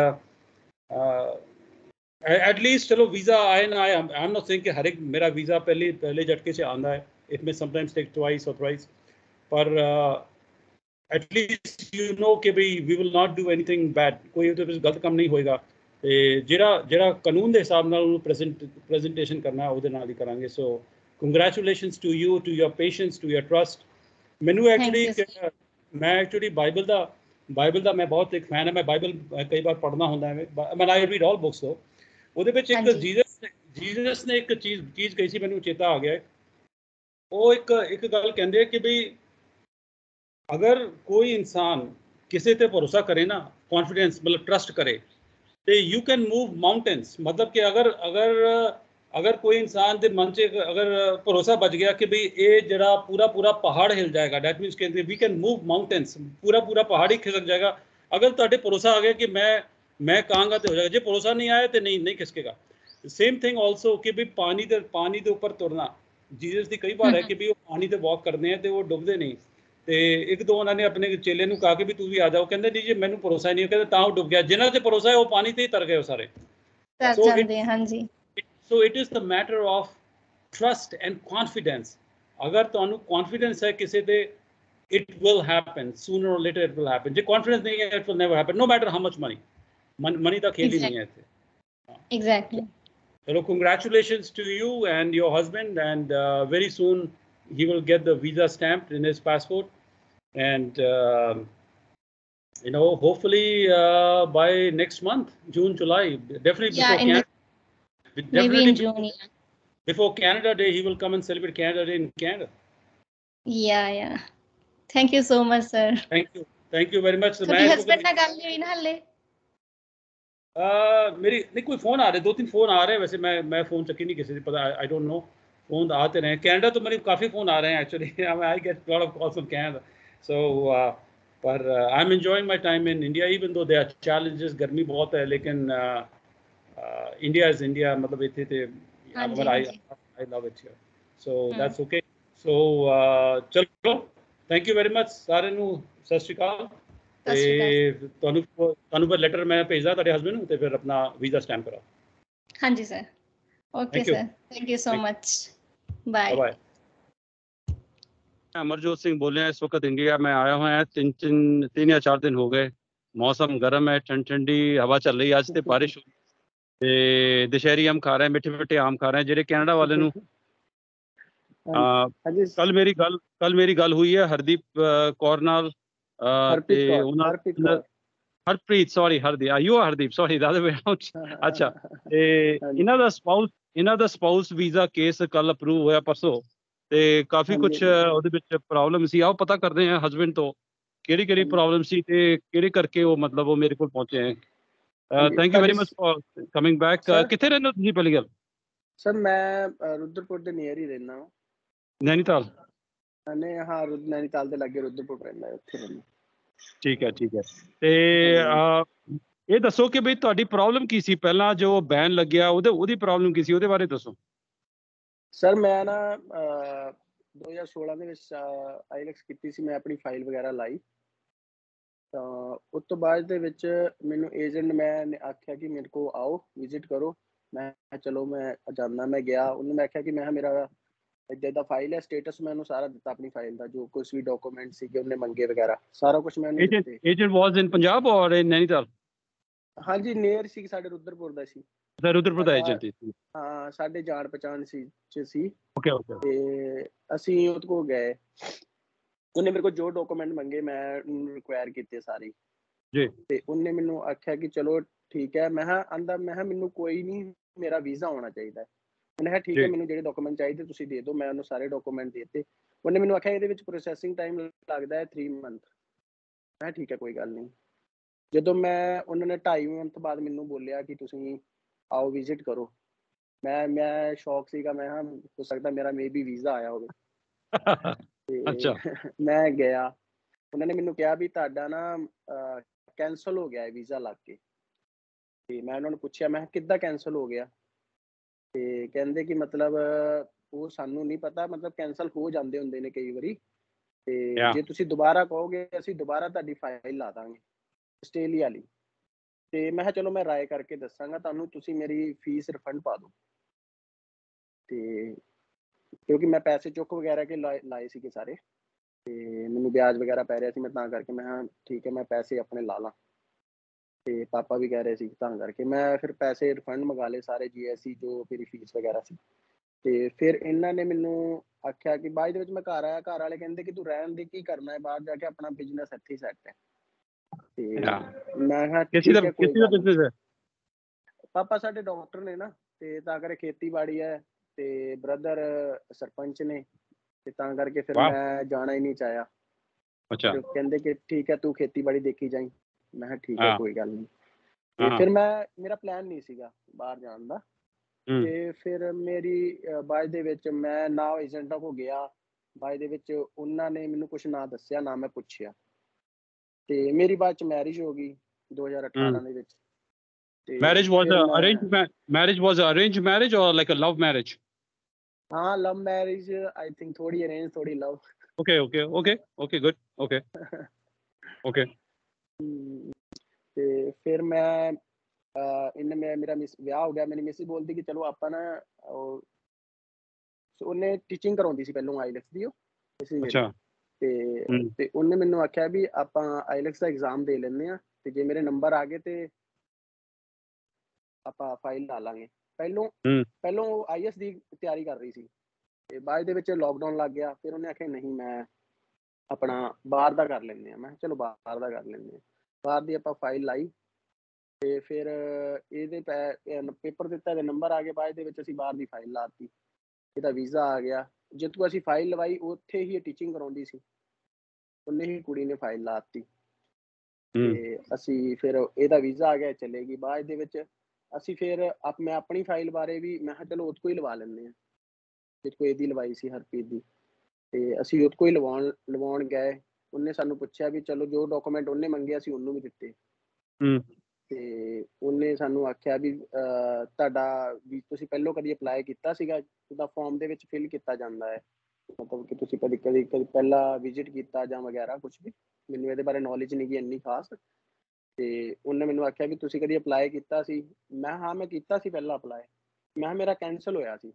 at least ਚਲੋ ਵੀਜ਼ਾ ਆਏ ਨਾ ਆਏ, ਆਈ ਐਮ ਨੋਟ ਸੇਇੰਗ ਕਿ ਹਰ ਇੱਕ ਮੇਰਾ ਵੀਜ਼ਾ ਪਹਿਲੇ ਪਹਿਲੇ ਝਟਕੇ 'ਚ ਆਉਂਦਾ ਹੈ, it may sometimes take twice or thrice, ਪਰ ਐਟ ਲੀਸਟ ਯੂ ਨੋ ਕਿ we we will not do anything bad, ਕੋਈ ਉਹਦੇ ਵਿੱਚ ਗਲਤ ਕੰਮ ਨਹੀਂ ਹੋਏਗਾ, ਤੇ ਜਿਹੜਾ ਜਿਹੜਾ ਕਾਨੂੰਨ ਦੇ ਹਿਸਾਬ ਨਾਲ ਉਹਨੂੰ ਪ੍ਰੈਜ਼ੈਂਟ ਪ੍ਰੈਜ਼ੈਂਟੇਸ਼ਨ ਕਰਨਾ ਉਹਦੇ ਨਾਲ ਹੀ ਕਰਾਂਗੇ। So congratulations to you, to your patience, to your trust. ਮੈਨੂੰ ਐਕਚੁਅਲੀ ਮੈਂ ਐਕਚੁਅਲੀ ਬਾਈਬਲ ਦਾ ਬਾਈਬਲ ਦਾ ਮੈਂ ਬਹੁਤ ਇੱਕ ਫੈਨ ਹੈ, ਮੈਂ ਬਾਈਬਲ ਕਈ ਵਾਰ ਪੜ੍ਹਨਾ ਹੁੰਦਾ ਹੈ, ਮੈਂ ਆਈ ਰੀਡ ਆਲ ਬੁੱਕਸ। ਤੋਂ ਉਹਦੇ ਵਿੱਚ ਇੱਕ ਜੀਸਸ ਜੀਸਸ ਨੇ ਇੱਕ ਚੀਜ਼ ਚੀਜ਼ ਕਹੀ ਸੀ, ਮੈਨੂੰ ਚੇਤਾ ਆ ਗਿਆ। ਉਹ ਇੱਕ ਇੱਕ ਗੱਲ ਕਹਿੰਦੇ ਕਿ ਵੀ ਅਗਰ ਕੋਈ ਇਨਸਾਨ ਕਿਸੇ ਤੇ ਭਰੋਸਾ ਕਰੇ ਨਾ, ਕੌਨਫੀਡੈਂਸ ਮਤਲਬ ਟਰਸਟ ਕਰੇ, ਤੇ ਯੂ ਕੈਨ ਮੂਵ ਮਾਊਂਟੇਨਸ। ਮਤਲਬ ਕਿ ਅਗਰ ਅਗਰ ਅਗਰ ਕੋਈ ਇਨਸਾਨ ਦੇ ਮਨ 'ਚ ਅਗਰ ਭਰੋਸਾ ਬਚ ਗਿਆ ਕਿ ਵੀ ਇਹ ਜਿਹੜਾ ਪੂਰਾ ਪੂਰਾ ਪਹਾੜ ਹਿਲ ਜਾਏਗਾ, ਡੈਟ ਮੀਨਸ ਕਿ ਵੀ ਕੈਨ ਮੂਵ ਮਾਊਂਟੇਨਸ, ਪੂਰਾ ਪੂਰਾ ਪਹਾੜ ਹੀ ਖਿਸਕ ਜਾਏਗਾ। ਅਗਰ ਤੁਹਾਡੇ ਭਰੋਸਾ ਆ ਗਿਆ ਕਿ ਮੈਂ ਮੈਂ ਕਹਾਂਗਾ ਤੇ ਹੋ ਜਾਏਗਾ, ਜੇ ਭਰੋਸਾ ਨਹੀਂ ਆਇਆ ਤੇ ਨਹੀਂ ਨਹੀਂ ਖਿਸਕੇਗਾ। ਸੇਮ ਥਿੰਗ ਆਲਸੋ ਕਿ ਵੀ ਪਾਣੀ ਦੇ ਪਾਣੀ ਦੇ ਉੱਪਰ ਤੁਰਨਾ, ਜੀਸਸ ਦੀ ਕਈ ਵਾਰ ਹੈ ਕਿ ਵੀ ਉਹ ਪਾਣੀ ਤੇ ਵਾਕ ਕਰਦੇ ਆ ਤੇ ਉਹ ਡੁੱਬਦੇ ਨਹੀਂ, ਤੇ ਇੱਕ ਦੋ ਉਹਨਾਂ ਨੇ ਆਪਣੇ ਚੇਲੇ ਨੂੰ ਕਹਾ ਕਿ ਵੀ ਤੂੰ ਵੀ ਆ ਜਾਓ, ਕਹਿੰਦੇ ਨਹੀਂ ਜੀ ਮੈਨੂੰ ਭਰੋਸਾ ਨਹੀਂ, ਕਹਿੰਦੇ ਤਾਂ ਉਹ ਡੁੱਬ ਗਿਆ। ਜਿਨ੍ਹਾਂ ਤੇ ਭਰੋਸਾ ਹੈ ਉਹ ਪਾਣੀ ਤੇ ਹੀ ਤਰ ਗਏ ਉਹ ਸਾਰੇ। ਤਰ ਜਾਂਦੇ ਹਾਂਜੀ। So it is the matter of trust and confidence. ਅਗਰ ਤੁਹਾਨੂੰ ਕੌਨਫੀਡੈਂਸ ਹੈ ਕਿਸੇ ਤੇ, it will happen sooner or later, it will happen। ਜੇ ਕੌਨਫੀਡੈਂਸ ਨਹੀਂ ਹੈ it will never happen, no matter how much money, money ਦਾ ਖੇਲ ਹੀ ਨਹੀਂ ਹੈ ਇੱਥੇ। Exactly. ਚਲੋ congratulations to you and your husband, and uh, very soon he will get the visa stamped in his passport, and uh, you know hopefully uh, by next month, June, July, definitely Yeah, before in Canada, the, maybe in June. Yeah. Before Canada Day, he will come and celebrate Canada Day in Canada. Yeah, yeah. Thank you so much, sir. Thank you, thank you very much. ਤੁਹਾਡੇ husband ਨਾਲ ਗੱਲ ਨਹੀਂ ਹੋਈ ਨਾ ਹਲੇ? ਮੇਰੀ ਨਹੀਂ ਕੋਈ ਫੋਨ ਆ ਰਹੇ, ਦੋ ਤਿੰਨ ਫੋਨ ਆ ਰਹੇ, ਵੈਸੇ ਮੈਂ ਮੈਂ ਫੋਨ ਚੱਕੀ ਨਹੀਂ ਕਿਸੇ ਦੀ, ਪਤਾ ਆਈ ਡੋਂਟ नो, फोन आते रहे। कनाडा तो मेरे काफ़ी फ़ोन आ रहे हैं actually, I get lot of calls from Canada, so पर I am enjoying my time in India, even though there challenges, गर्मी बहुत है, लेकिन इंडिया इज़ इंडिया, मतलब इतने थे I I love it here, so that's okay. So चलो thank you very much सारे ਨੂੰ ਸਤਿ ਸ਼੍ਰੀ ਅਕਾਲ। ਤੇ ਤੁਹਾਨੂੰ ਤੁਹਾਨੂੰ ਫਿਰ ਲੈਟਰ ਮੈਂ ਭੇਜਦਾ ਤੁਹਾਡੇ ਹਸਬੰਡ ਨੂੰ, ਤੇ ਫਿਰ ਆਪਣਾ ਵੀਜ਼ਾ ਸਟੈਂਪ ਕਰਾਓ। ਹਾਂਜੀ sir, okay sir, thank you so much, bye bye. Amarjot Singh बोल रहे हैं, इस वक्त इंडिया में आया हुआ है, तीन तीन तीन या चार दिन हो गए, मौसम गर्म है, ठंड ठंडी हवा चल रही है, आज तो बारिश हो ਤੇ ਦਸ਼ਹਿਰੀ ਆਮ ਖਾ ਰਹੇ, ਮਿੱਠੇ ਮਿੱਠੇ ਆਮ ਖਾ ਰਹੇ ਜਿਹੜੇ ਕੈਨੇਡਾ ਵਾਲੇ ਨੂੰ। ਕੱਲ ਮੇਰੀ ਗੱਲ ਕੱਲ ਮੇਰੀ ਗੱਲ ਹੋਈ ਹੈ ਹਰਦੀਪ ਕੌਰ ਨਾਲ, ਤੇ ਉਹਨਾਂ Harpreet, sorry Hardeep, you are Hardeep, sorry ਦਾ ਵੇ। ਅੱਛਾ, ਤੇ ਇਹਨਾਂ ਦਾ ਸਪਾਊਸ ਇਹਨਾਂ ਦਾ ਸਪਾਊਸ ਵੀਜ਼ਾ ਕੇਸ ਕੱਲ ਅਪਰੂਵ ਹੋਇਆ ਪਰਸੋਂ, ਤੇ ਕਾਫੀ ਕੁਛ ਉਹਦੇ ਵਿੱਚ ਪ੍ਰੋਬਲਮ ਸੀ। ਆਓ ਪਤਾ ਕਰਦੇ ਹਾਂ ਹਸਬੈਂਡ ਤੋਂ ਕਿਹੜੀ ਕਿਹੜੀ ਪ੍ਰੋਬਲਮ ਸੀ ਤੇ ਕਿਹੜੇ ਕਰਕੇ ਉਹ ਮਤਲਬ ਉਹ ਮੇਰੇ ਕੋਲ ਪਹੁੰਚੇ ਹੈ। Thank you very much for coming back. ਕਿੱਥੇ ਰਹਿੰਦੇ ਹੋ ਤੁਸੀਂ ਪਹਿਲੀ ਗੱਲ? ਸਰ ਮੈਂ ਰੁद्रपुर ਦੇ ਨੀਅਰ ਹੀ ਰਹਿੰਦਾ ਹਾਂ। ਨੈਨੀਤਾਲ? ਨਹੀਂ, ਹਾਂ ਨੈਨੀਤਾਲ ਦੇ ਲਾਗੇ ਰੁद्रपुर ਰਹਿੰਦਾ, ਉੱਥੇ ਰਹਿੰਦਾ। ਠੀਕ ਹੈ ਠੀਕ ਹੈ। ਤੇ ਇਹ ਦੱਸੋ ਕਿ ਬਈ ਤੁਹਾਡੀ ਪ੍ਰੋਬਲਮ ਕੀ ਸੀ ਪਹਿਲਾਂ ਜੋ ਬੈਨ ਲੱਗਿਆ, ਉਹਦੇ ਉਹਦੀ ਪ੍ਰੋਬਲਮ ਕੀ ਸੀ, ਉਹਦੇ ਬਾਰੇ ਦੱਸੋ। ਸਰ ਮੈਂ ਨਾ ਦੋ ਹਜ਼ਾਰ ਸੋਲਾਂ ਦੇ ਵਿੱਚ ਆਈਲੈਟਸ ਕੀਤੀ ਸੀ, ਮੈਂ ਆਪਣੀ ਫਾਈਲ ਵਗੈਰਾ ਲਾਈ, ਤਾਂ ਉਸ ਤੋਂ ਬਾਅਦ ਦੇ ਵਿੱਚ ਮੈਨੂੰ ਏਜੰਟ ਮੈਂ ਆਖਿਆ ਕਿ ਮੇਰੇ ਕੋਲ ਆਓ ਵਿਜ਼ਿਟ ਕਰੋ। ਮੈਂ ਚਲੋ ਮੈਂ ਜਾਂਦਾ, ਮੈਂ ਗਿਆ, ਉਹਨੂੰ ਮੈਂ ਆਖਿਆ ਕਿ ਮੈਂ ਮੇਰਾ ਇੱਦਾਂ ਦਾ ਫਾਈਲ ਹੈ, ਸਟੇਟਸ ਮੈਂ ਉਹਨੂੰ ਸਾਰਾ ਦਿੱਤਾ ਆਪਣੀ ਫਾਈਲ ਦਾ, ਜੋ ਕੁਛ ਵੀ ਡਾਕੂਮੈਂਟ ਸੀਗੇ ਉਹਨੇ ਮੰਗੇ ਵਗੈਰਾ, ਸਾਰਾ ਕੁਛ ਮੈਂ ਉਹਨੂੰ ਦਿੱਤੇ। ਏਜੰਟ ਵਾਸ ਇਨ ਪੰਜਾਬ ਔਰ ਇਨ ਨੈਨੀਤਾਲ? ਹਾਂਜੀ, ਨੀਅਰ ਸੀ, ਸਾਡੇ ਰੁद्रपुर ਦਾ ਸੀ। ਰੁद्रपुर ਦਾ ਏਜੰਟ ਸੀ? ਹਾਂ, ਸਾਡੇ ਜਾਣ ਪਛਾਣ ਸੀ ਚ ਸੀ। Okay okay. ਤੇ ਅਸੀਂ ਉਹਦੇ ਕੋਲ ਗਏ, ਉਹਨੇ ਮੇਰੇ ਕੋਲ ਜੋ ਡਾਕੂਮੈਂਟ ਮੰਗੇ ਮੈਂ ਉਹਨੂੰ ਰਿਕੁਆਇਰ ਕੀਤੇ ਸਾਰੇ ਜੀ ਤੇ ਉਹਨੇ ਮੈਨੂੰ ਆਖਿਆ ਕਿ ਚਲੋ ਠੀਕ ਹੈ। ਮੈਂ ਕਿਹਾ ਆਂਦਾ ਮੈਂ ਕਿਹਾ ਮੈਨੂੰ ਕੋਈ ਨਹੀਂ, ਮੇਰਾ ਵੀਜ਼ਾ ਹੋਣਾ ਚਾਹੀਦਾ। ਉਹਨੇ ਕਿਹਾ ਠੀਕ ਹੈ, ਜੀ ਮੈਨੂੰ ਜਿਹੜੇ ਡਾਕੂਮੈਂਟ ਚਾਹੀਦੇ ਤੁਸੀਂ ਦੇ ਦਿਓ। ਮੈਂ ਉਹਨੂੰ ਸਾਰੇ ਡਾਕੂਮੈਂਟ ਦੇ ਦਿੱਤੇ। ਉਹਨੇ ਮੈਨੂੰ ਆਖਿਆ ਇਹਦੇ ਵਿੱਚ ਪ੍ਰੋਸੈਸਿੰਗ ਟਾਈਮ ਲੱਗਦਾ ਹੈ ਥ੍ਰੀ ਮੰਥ। ਮੈਂ ਠੀਕ ਹੈ ਕੋਈ ਗੱਲ ਨਹੀਂ। ਜਦੋਂ ਮੈਂ ਉਹਨਾਂ ਨੇ ਢਾਈ ਮੰਥ ਬਾਅਦ ਮੈਨੂੰ ਬੋਲਿਆ ਕਿ ਤੁਸੀਂ ਆਓ ਵਿਜ਼ਿਟ ਕਰੋ, ਮੈਂ ਮੈਂ ਸ਼ੌਕ ਸੀਗਾ। ਮੈਂ ਕਿਹਾ ਹੋ ਸਕਦਾ ਮੇਰਾ ਮੇ ਬੀ ਵੀਜ਼ਾ ਆਇਆ ਹੋਵੇ। ਅੱਛਾ ਤੇ ਮੈਂ ਗਿਆ, ਉਹਨਾਂ ਨੇ ਮੈਨੂੰ ਕਿਹਾ ਵੀ ਤੁਹਾਡਾ ਨਾ ਕੈਂਸਲ ਹੋ ਗਿਆ ਹੈ ਵੀਜ਼ਾ ਲੱਗ ਕੇ। ਤੇ ਮੈਂ ਉਹਨਾਂ ਨੂੰ ਪੁੱਛਿਆ ਮੈਂ ਕਿੱਦਾਂ ਕੈਂਸਲ ਹੋ ਗਿਆ? ਤੇ ਕਹਿੰਦੇ ਕਿ ਮਤਲਬ ਉਹ ਸਾਨੂੰ ਨਹੀਂ ਪਤਾ, ਮਤਲਬ ਕੈਂਸਲ ਹੋ ਜਾਂਦੇ ਹੁੰਦੇ ਨੇ ਕਈ ਵਾਰੀ। ਤੇ ਯਾ ਜੇ ਤੁਸੀਂ ਦੁਬਾਰਾ ਕਹੋਗੇ ਅਸੀਂ ਦੁਬਾਰਾ ਤੁਹਾਡੀ ਫਾਈਲ ਲਾ ਦਾਂਗੇ ਆਸਟ੍ਰੇਲੀਆ ਲਈ। ਤੇ ਮੈਂ ਕਿਹਾ ਚਲੋ ਮੈਂ ਰਾਏ ਕਰਕੇ ਦੱਸਾਂਗਾ ਤੁਹਾਨੂੰ, ਤੁਸੀਂ ਮੇਰੀ ਫੀਸ ਰਿਫੰਡ ਪਾ ਦਿਓ। ਤੇ ਕਿਉਂਕਿ ਮੈਂ ਪੈਸੇ ਚੁੱਕ ਵਗੈਰਾ ਕੇ ਲਾਏ ਲਾਏ ਸੀਗੇ ਸਾਰੇ, ਤੇ ਮੈਨੂੰ ਵਿਆਜ ਵਗੈਰਾ ਪੈ ਰਿਹਾ ਸੀ। ਮੈਂ ਤਾਂ ਕਰਕੇ ਮੈਂ ਕਿਹਾ ਠੀਕ ਹੈ ਮੈਂ ਪੈਸੇ ਆਪਣੇ ਲਾ ਲਾਂ। ਤੇ ਪਾਪਾ ਵੀ ਕਹਿ ਰਹੇ ਸੀ, ਤਾਂ ਕਰਕੇ ਮੈਂ ਫਿਰ ਪੈਸੇ ਰਿਫੰਡ ਮੰਗਾ ਲਏ ਸਾਰੇ, ਜੀ ਐਸ ਟੀ ਜੋ ਮੇਰੀ ਫੀਸ ਵਗੈਰਾ ਸੀ। ਤੇ ਫਿਰ ਇਹਨਾਂ ਨੇ ਮੈਨੂੰ ਆਖਿਆ ਕਿ ਬਾਅਦ ਦੇ ਵਿੱਚ ਮੈਂ ਘਰ ਆਇਆ, ਘਰ ਵਾਲੇ ਕਹਿੰਦੇ ਕਿ ਤੂੰ ਰਹਿਣ ਦੇ, ਕੀ ਕਰਨਾ ਹੈ ਬਾਹਰ ਜਾ ਕੇ, ਆਪਣਾ ਬਿਜ਼ਨਸ ਇੱਥੇ ਹੀ ਸੈੱਟ ਹੈ। ਤੇ ਯਾ ਮੈਂ ਕਿਹਾ ਕਿਸੇ ਦਾ ਠੀਕ ਹੈ ਕੋਈ ਕਿਸੇ ਦਾ ਗੱਲ ਨਹੀਂ। ਬਿਜ਼ਨਸ ਹੈ? ਪਾਪਾ ਸਾਡੇ ਡਾਕਟਰ ਨੇ ਨਾ, ਤੇ ਤਾਂ ਕਰਕੇ ਖੇਤੀਬਾੜੀ ਹੈ, ਤੇ ਬ੍ਰਦਰ ਸਰਪੰਚ ਨੇ, ਤੇ ਤਾਂ ਕਰਕੇ ਫਿਰ ਵਾਹ ਮੈਂ ਜਾਣਾ ਹੀ ਨਹੀਂ ਚਾਹਿਆ। ਅੱਛਾ ਫਿਰ ਕਹਿੰਦੇ ਕਿ ਠੀਕ ਹੈ ਤੂੰ ਖੇਤੀਬਾੜੀ ਦੇਖੀ ਜਾਈਂ। ਮੈਂ ਕਿਹਾ ਠੀਕ ਹੈ ਹਾਂ ਕੋਈ ਗੱਲ ਨਹੀਂ। ਤੇ ਹਾਂ ਫਿਰ ਮੈਂ ਮੇਰਾ ਪਲਾਨ ਨਹੀਂ ਸੀਗਾ ਬਾਹਰ ਜਾਣ ਦਾ। ਹੂੰ ਤੇ ਫਿਰ ਮੇਰੀ ਬਾਅਦ ਦੇ ਵਿੱਚ ਮੈਂ ਨਾ ਏਜੰਟਾਂ ਕੋਲ ਗਿਆ, ਬਾਅਦ ਦੇ ਵਿੱਚ ਉਹਨਾਂ ਨੇ ਮੈਨੂੰ ਕੁਛ ਨਾ ਦੱਸਿਆ ਨਾ ਮੈਂ ਪੁੱਛਿਆ। ਤੇ ਮੇਰੀ ਬਾਅਦ ਚ ਮੈਰਿਜ ਹੋ ਗਈ ਦੋ ਹਜ਼ਾਰ ਅਠਾਰਾਂ ਦੇ ਵਿੱਚ। ਤੇ marriage was ਫਿਰ a ਮੈਂ arranged ma- marriage was a arranged marriage or like a love marriage? ਹਾਂ ਲਵ ਮੈਰਿਜ, ਆਈ ਥਿੰਕ ਥੋੜੀ ਅਰੇਂਜ ਥੋੜੀ love. okay okay okay okay good okay okay ਤੇ ਫਿਰ ਮੈਂ ਇਹਨੇ ਮੈਂ ਮੇਰਾ ਮਿਸ ਵਿਆਹ ਹੋ ਗਿਆ। ਮੇਰੀ ਮਿਸੀ ਬੋਲਦੀ ਕਿ ਚਲੋ ਆਪਾਂ ਨਾ ਉਹ, ਉਹਨੇ ਟੀਚਿੰਗ ਕਰਾਉਂਦੀ ਸੀ ਪਹਿਲੋਂ ਆਈਲੈਟਸ ਦੀ, ਉਹ ਇਸੇ ਮੇਰੀ। ਅੱਛਾ ਤੇ ਹੂੰ ਤੇ ਉਹਨੇ ਮੈਨੂੰ ਆਖਿਆ ਵੀ ਆਪਾਂ ਆਈਲੈਟਸ ਦਾ ਐਗਜ਼ਾਮ ਦੇ ਲੈਂਦੇ ਹਾਂ, ਤੇ ਜੇ ਮੇਰੇ ਨੰਬਰ ਆ ਗਏ ਤੇ ਆਪਾਂ ਫਾਈਲ ਲਾ ਲਾਂਗੇ। ਪਹਿਲੋਂ ਹੂੰ ਪਹਿਲੋਂ ਉਹ ਆਈ ਐਸ ਦੀ ਤਿਆਰੀ ਕਰ ਰਹੀ ਸੀ, ਤੇ ਬਾਅਦ ਦੇ ਵਿੱਚ ਲੋਕਡਾਊਨ ਲੱਗ ਗਿਆ। ਫਿਰ ਉਹਨੇ ਆਖਿਆ ਨਹੀਂ ਮੈਂ ਆਪਣਾ ਬਾਹਰ ਦਾ ਕਰ ਲੈਂਦੇ ਹਾਂ। ਮੈਂ ਕਿਹਾ ਚਲੋ ਬਾਹਰ ਦਾ ਕਰ ਲੈਂਦੇ ਹਾਂ। ਬਾਹਰ ਦੀ ਆਪਾਂ ਫਾਈਲ ਲਾਈ, ਤੇ ਫਿਰ ਇਹਦੇ ਪੈ ਪੇਪਰ ਦਿੱਤਾ, ਇਹਦੇ ਨੰਬਰ ਆ ਗਏ। ਬਾਅਦ ਦੇ ਵਿੱਚ ਅਸੀਂ ਬਾਹਰ ਦੀ ਫਾਈਲ ਲਾਤੀ, ਇਹਦਾ ਵੀਜ਼ਾ ਆ ਗਿਆ। ਜਿੱਥੋਂ ਅਸੀਂ ਫਾਈਲ ਲਵਾਈ ਉੱਥੇ ਹੀ ਟੀਚਿੰਗ ਕਰਾਉਂਦੀ ਸੀ, ਉਹਨੇ ਹੀ ਕੁੜੀ ਨੇ ਫਾਈਲ ਲਾਤੀ। ਹੂੰ ਤੇ ਅਸੀਂ ਫਿਰ ਇਹਦਾ ਵੀਜ਼ਾ ਆ ਗਿਆ, ਚਲੇ ਗਈ। ਬਾਅਦ ਦੇ ਵਿੱਚ ਅਸੀਂ ਫਿਰ ਆਪ ਮੈਂ ਆਪਣੀ ਫਾਈਲ ਬਾਰੇ ਵੀ ਮੈਂ ਕਿਹਾ ਚਲੋ ਉਹਦੇ ਕੋਲ ਹੀ ਲਵਾ ਲੈਂਦੇ ਹਾਂ, ਜਿਹਦੇ ਕੋਲ ਇਹਦੀ ਲਵਾਈ ਸੀ ਹਰਪ੍ਰੀਤ ਦੀ। ਤੇ ਅਸੀਂ ਉਹਦੇ ਕੋਲ ਹੀ ਲਵਾਉਣ ਲਵਾਉਣ ਗਏ। ਉਹਨੇ ਸਾਨੂੰ ਪੁੱਛਿਆ ਵੀ ਚਲੋ ਜੋ ਡਾਕੂਮੈਂਟ ਉਹਨੇ ਮੰਗੇ ਅਸੀਂ ਉਹਨੂੰ ਵੀ ਦਿੱਤੇ। ਹੂੰ ਤੇ ਉਹਨੇ ਸਾਨੂੰ ਆਖਿਆ ਵੀ ਤੁਹਾਡਾ ਵੀ ਤੁਸੀਂ ਪਹਿਲੋਂ ਕਦੀ ਅਪਲਾਈ ਕੀਤਾ ਸੀਗਾ? ਉਹਦਾ ਫਾਰਮ ਦੇ ਵਿੱਚ ਫਿਲ ਕੀਤਾ ਜਾਂਦਾ ਹੈ, ਮਤਲਬ ਕਿ ਤੁਸੀਂ ਕਦੀ ਕਦੀ ਕਦੀ ਪਹਿਲਾਂ ਵਿਜ਼ਿਟ ਕੀਤਾ ਜਾਂ ਵਗੈਰਾ ਕੁਛ ਵੀ। ਮੈਨੂੰ ਇਹਦੇ ਬਾਰੇ ਨੌਲੇਜ ਨਹੀਂ ਗੀ ਇੰਨੀ ਖਾਸ। ਤੇ ਉਹਨੇ ਮੈਨੂੰ ਆਖਿਆ ਵੀ ਤੁਸੀਂ ਕਦੀ ਅਪਲਾਈ ਕੀਤਾ ਸੀ? ਮੈਂ ਹਾਂ ਮੈਂ ਕੀਤਾ ਸੀ ਪਹਿਲਾਂ ਅਪਲਾਈ। ਮੈਂ ਕਿਹਾ ਮੇਰਾ ਕੈਂਸਲ ਹੋਇਆ ਸੀ।